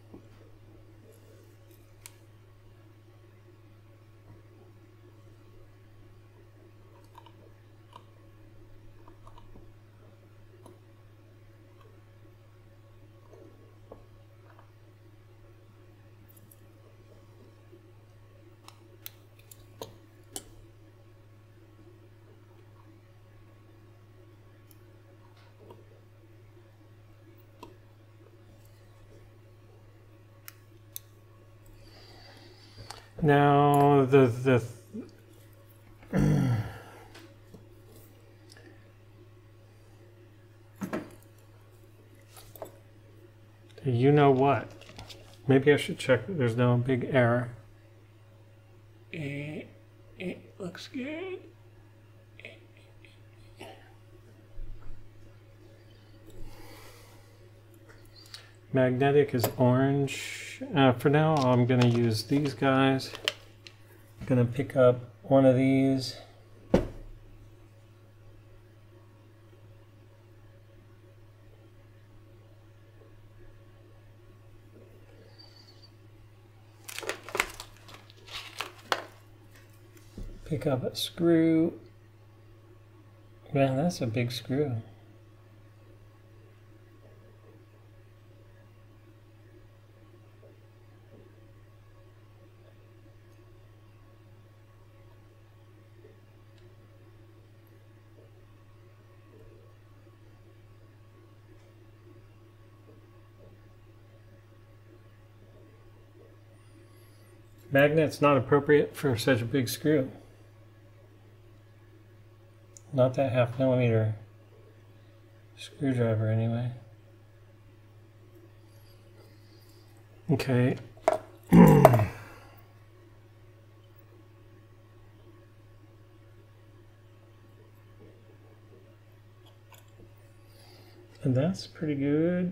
Now the the you know what? Maybe I should check that there's no big error. It, it looks good. Magnetic is orange. Uh, for now, I'm going to use these guys. I'm going to pick up one of these. Pick up a screw. Man, that's a big screw. Magnet's not appropriate for such a big screw. Not that half millimeter screwdriver anyway. Okay. And that's pretty good.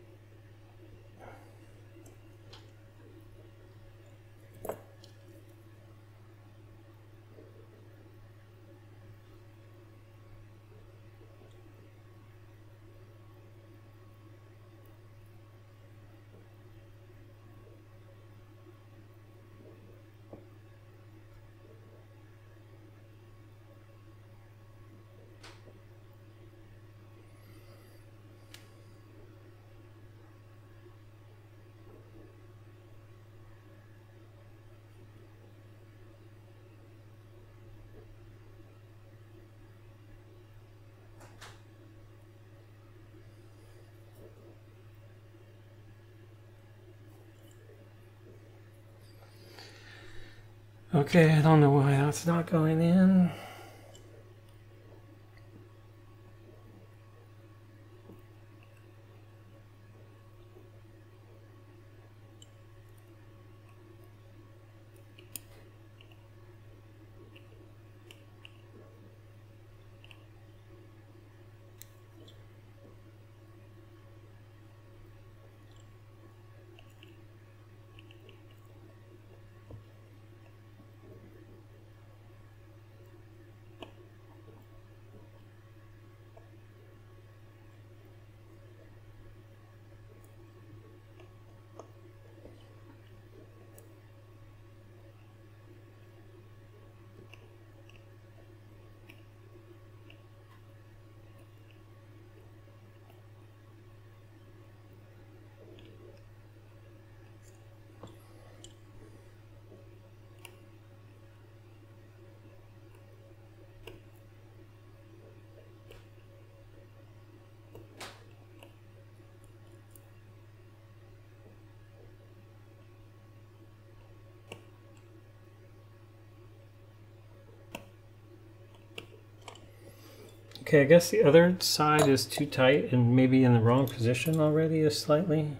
Okay, I don't know why that's not going in. Okay, I guess the other side is too tight and maybe in the wrong position already is slightly.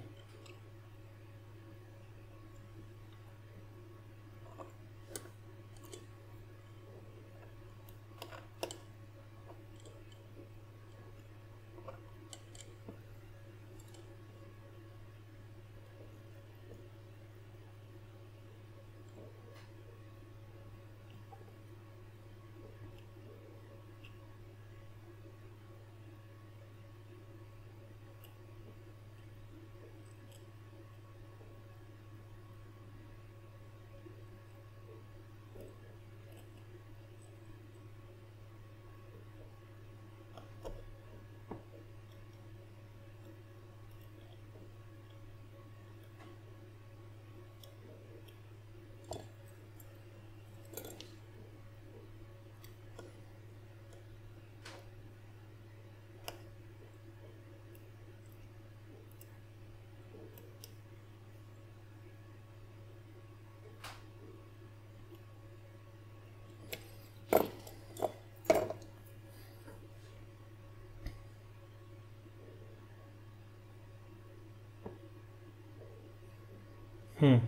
Hmm.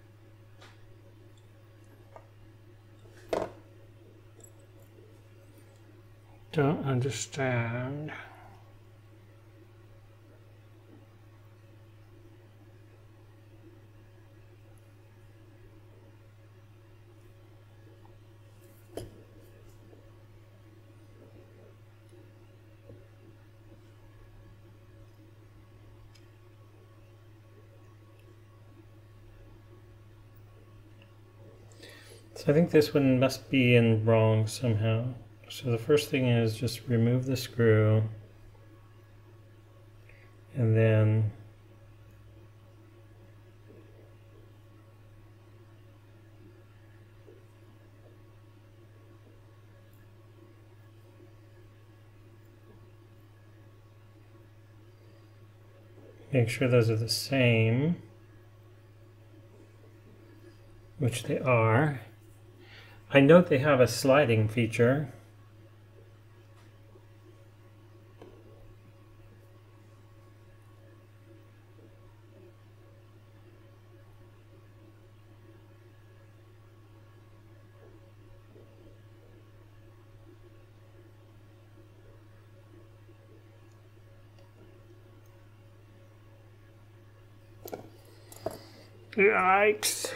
Don't understand. So I think this one must be in wrong somehow. So the first thing is just remove the screw, and then make sure those are the same, which they are. I note they have a sliding feature. Yikes.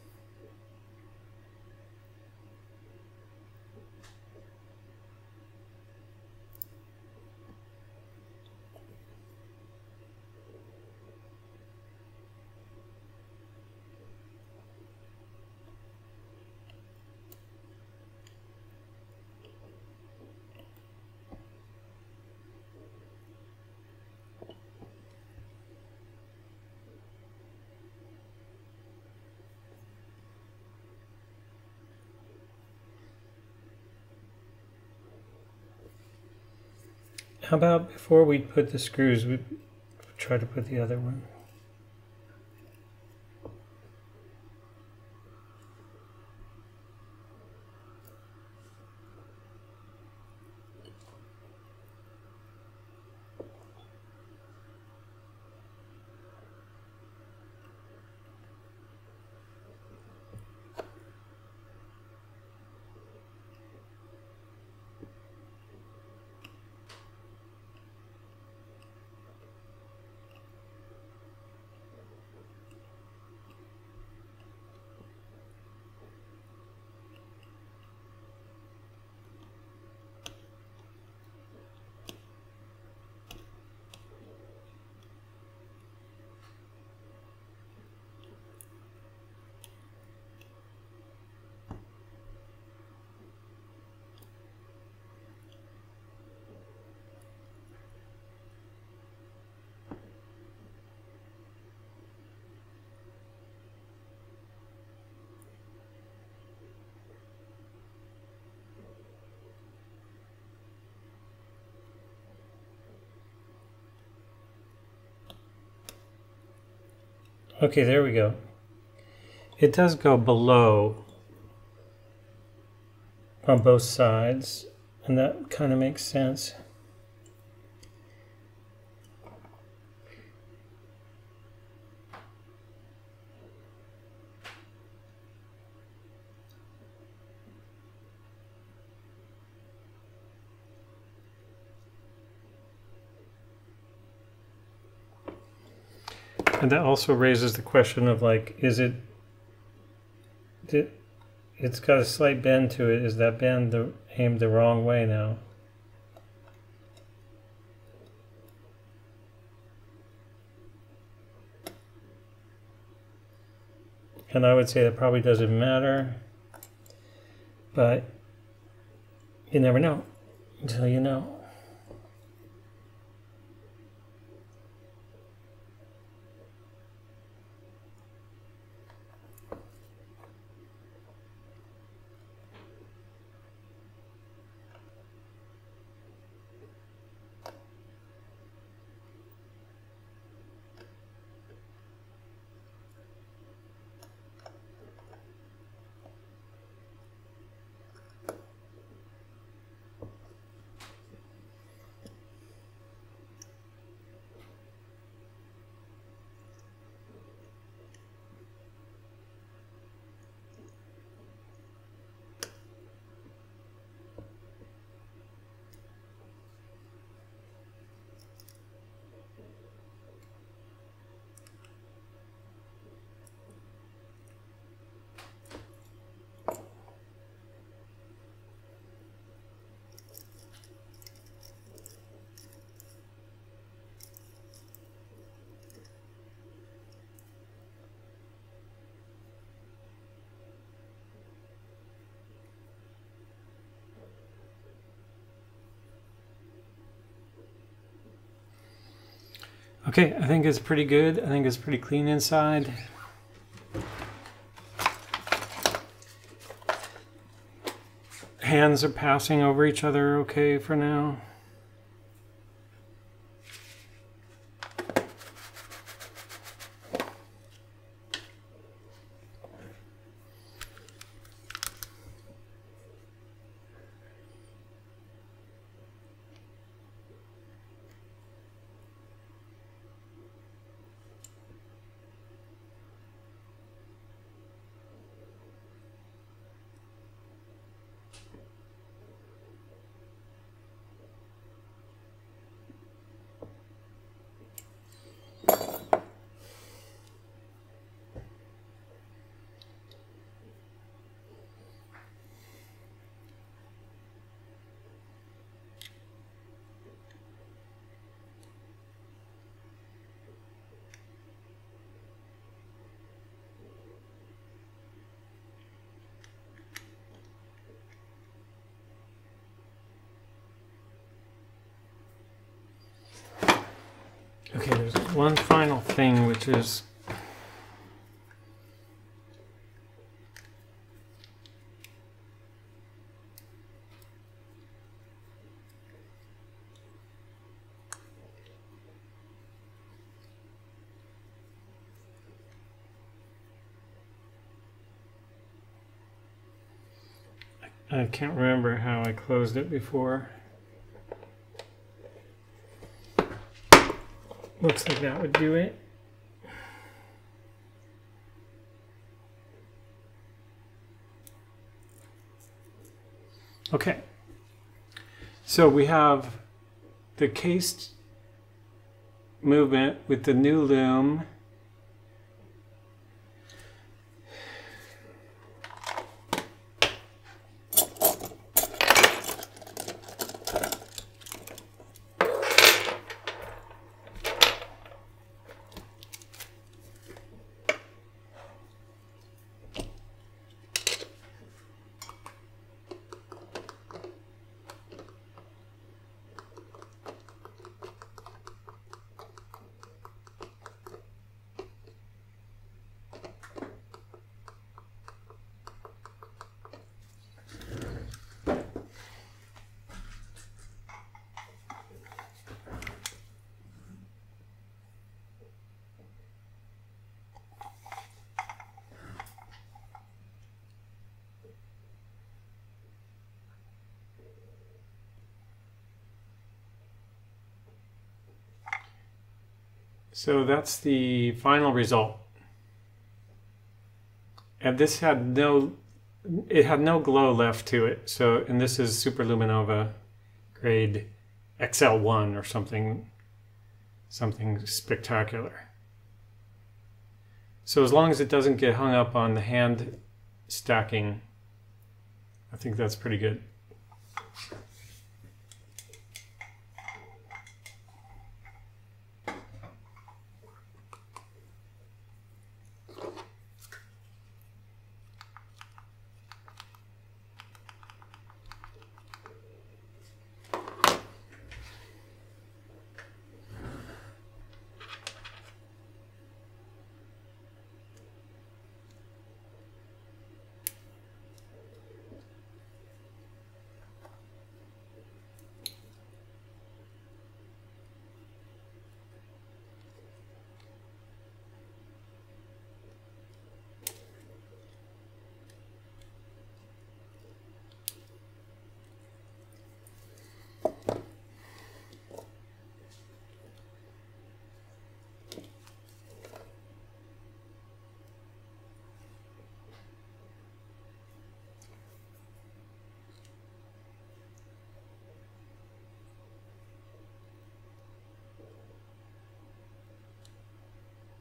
How about before we put the screws, we try to put the other one? Okay, there we go. It does go below on both sides, and that kind of makes sense. And that also raises the question of, like, is it, did, it's got a slight bend to it. Is that bend the, aimed the wrong way now? And I would say that probably doesn't matter, but you never know until you know. Okay, I think it's pretty good. I think it's pretty clean inside. Hands are passing over each other okay for now. Okay, there's one final thing, which is I can't remember how I closed it before. Looks like that would do it. Okay. So we have the cased movement with the new loom. So that's the final result. And this had no, it had no glow left to it. So, and this is Superluminova grade X L one or something, something spectacular. So as long as it doesn't get hung up on the hand stacking, I think that's pretty good.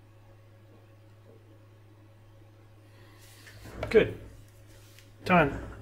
Good. Done.